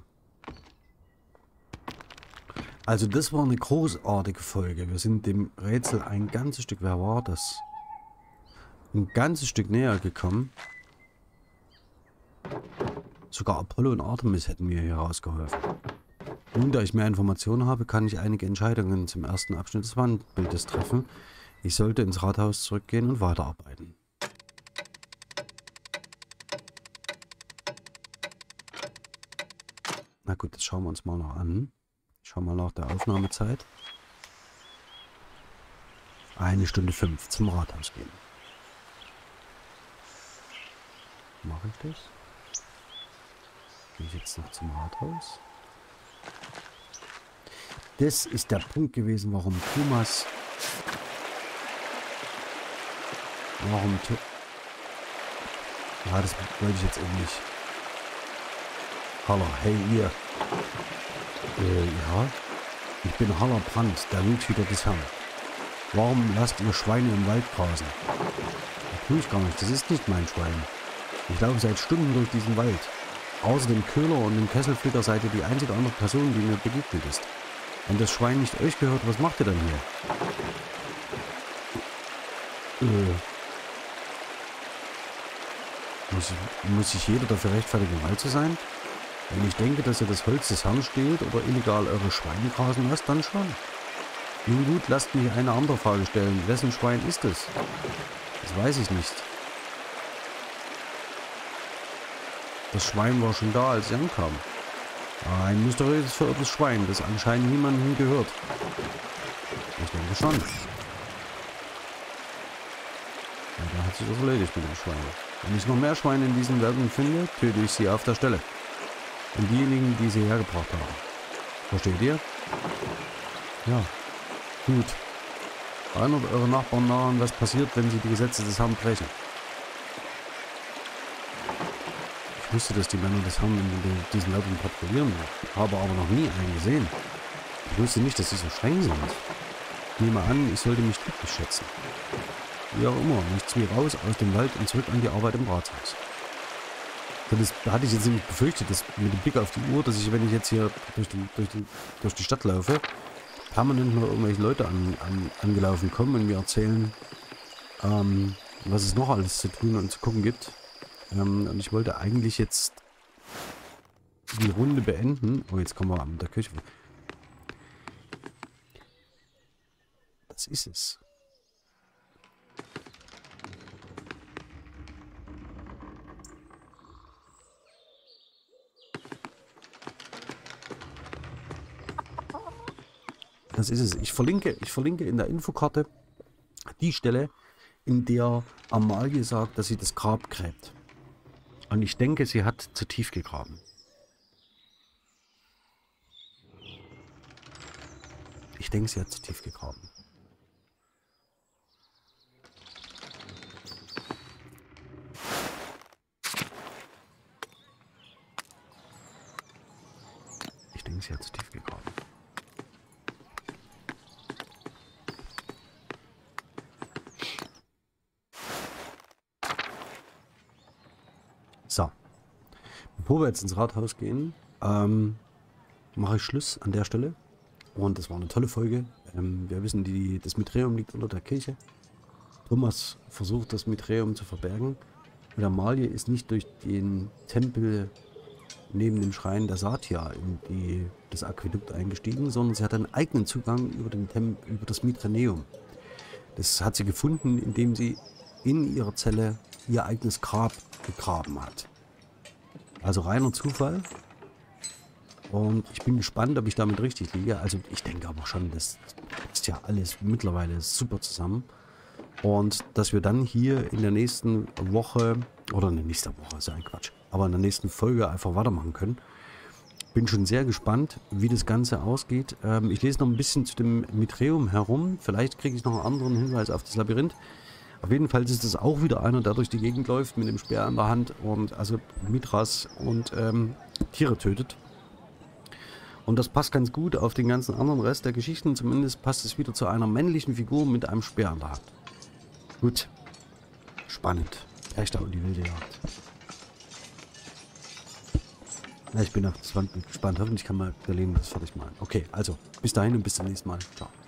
Also das war eine großartige Folge. Wir sind dem Rätsel ein ganzes Stück, wer war das? Ein ganzes Stück näher gekommen. Sogar Apollo und Artemis hätten mir hier rausgeholfen. Nun, da ich mehr Informationen habe, kann ich einige Entscheidungen zum ersten Abschnitt des Wandbildes treffen. Ich sollte ins Rathaus zurückgehen und weiterarbeiten. Na gut, das schauen wir uns mal noch an. Schauen wir mal nach der Aufnahmezeit. Eine Stunde fünf zum Rathaus gehen. Mache ich das? Gehe ich jetzt noch zum Rathaus? Das ist der Punkt gewesen, warum Thomas... Warum... Ja, das wollte ich jetzt eben nicht. Hallo, hey ihr. Äh, ja. Ich bin Haller Brandt, der Wildhüter des Herrn. Warum lasst ihr Schweine im Wald grasen? Das tue ich gar nicht, das ist nicht mein Schwein. Ich laufe seit Stunden durch diesen Wald. Außer dem Köhler und dem Kesselflicker seid ihr die einzige andere Person, die mir begegnet ist. Wenn das Schwein nicht euch gehört, was macht ihr dann hier? Äh. Muss, muss sich jeder dafür rechtfertigen, im Wald zu sein? Wenn ich denke, dass ihr das Holz des Herrn stehlt oder illegal eure Schweine grasen lasst, dann schon. Nun gut, lasst mich eine andere Frage stellen. Wessen Schwein ist es? Das weiß ich nicht. Das Schwein war schon da, als ihr ankam. Ein mysteriöses verirrtes Schwein, das anscheinend niemandem gehört. Ich denke schon. Ja, da hat sich das erledigt mit dem Schwein. Wenn ich noch mehr Schweine in diesen Wäldern finde, töte ich sie auf der Stelle. Und diejenigen, die sie hergebracht haben. Versteht ihr? Ja. Gut. Erinnert eure Nachbarn daran, was passiert, wenn sie die Gesetze des Herrn brechen. Ich wusste, dass die Männer des Herrn in diesen Wäldern patrouillieren, habe aber noch nie einen gesehen. Ich wusste nicht, dass sie so streng sind. Ich nehme an, ich sollte mich glücklich schätzen. Wie auch immer, nichts wie raus aus dem Wald und zurück an die Arbeit im Rathaus. Das hatte ich jetzt nämlich befürchtet, dass mit dem Blick auf die Uhr, dass ich, wenn ich jetzt hier durch die, durch die, durch die Stadt laufe, permanent noch irgendwelche Leute an, an, angelaufen kommen und mir erzählen, ähm, was es noch alles zu tun und zu gucken gibt. Ähm, und ich wollte eigentlich jetzt die Runde beenden. Oh, jetzt kommen wir an der Küche. Das ist es. Das ist es. Ich verlinke, ich verlinke in der Infokarte die Stelle, in der Amalie sagt, dass sie das Grab gräbt. Und ich denke, sie hat zu tief gegraben. Ich denke, sie hat zu tief gegraben. Ich denke, sie hat zu tief gegraben. So, bevor wir jetzt ins Rathaus gehen, ähm, mache ich Schluss an der Stelle. Und das war eine tolle Folge. Ähm, wir wissen, die, das Mitreum liegt unter der Kirche. Thomas versucht, das Mitreum zu verbergen. Und Amalie ist nicht durch den Tempel neben dem Schrein der Satya in die, das Aquädukt eingestiegen, sondern sie hat einen eigenen Zugang über, den Tem über das Mitraneum. Das hat sie gefunden, indem sie in ihrer Zelle ihr eigenes Grab gegraben hat. Also reiner Zufall. Und ich bin gespannt, ob ich damit richtig liege. Also ich denke aber schon, das ist ja alles mittlerweile super zusammen. Und dass wir dann hier in der nächsten Woche, oder in der nächsten Woche, ist ja ein Quatsch, aber in der nächsten Folge einfach weitermachen können. Bin schon sehr gespannt, wie das Ganze ausgeht. Ähm, ich lese noch ein bisschen zu dem Mitreum herum. Vielleicht kriege ich noch einen anderen Hinweis auf das Labyrinth. Auf jeden Fall ist es auch wieder einer, der durch die Gegend läuft mit dem Speer in der Hand und also Mithras und ähm, Tiere tötet. Und das passt ganz gut auf den ganzen anderen Rest der Geschichten. Zumindest passt es wieder zu einer männlichen Figur mit einem Speer in der Hand. Gut. Spannend. Echter und die wilde Jagd. Ja, ich bin auf das Land gespannt. Hoffentlich kann man Magdalene das fertig machen. Okay, also bis dahin und bis zum nächsten Mal. Ciao.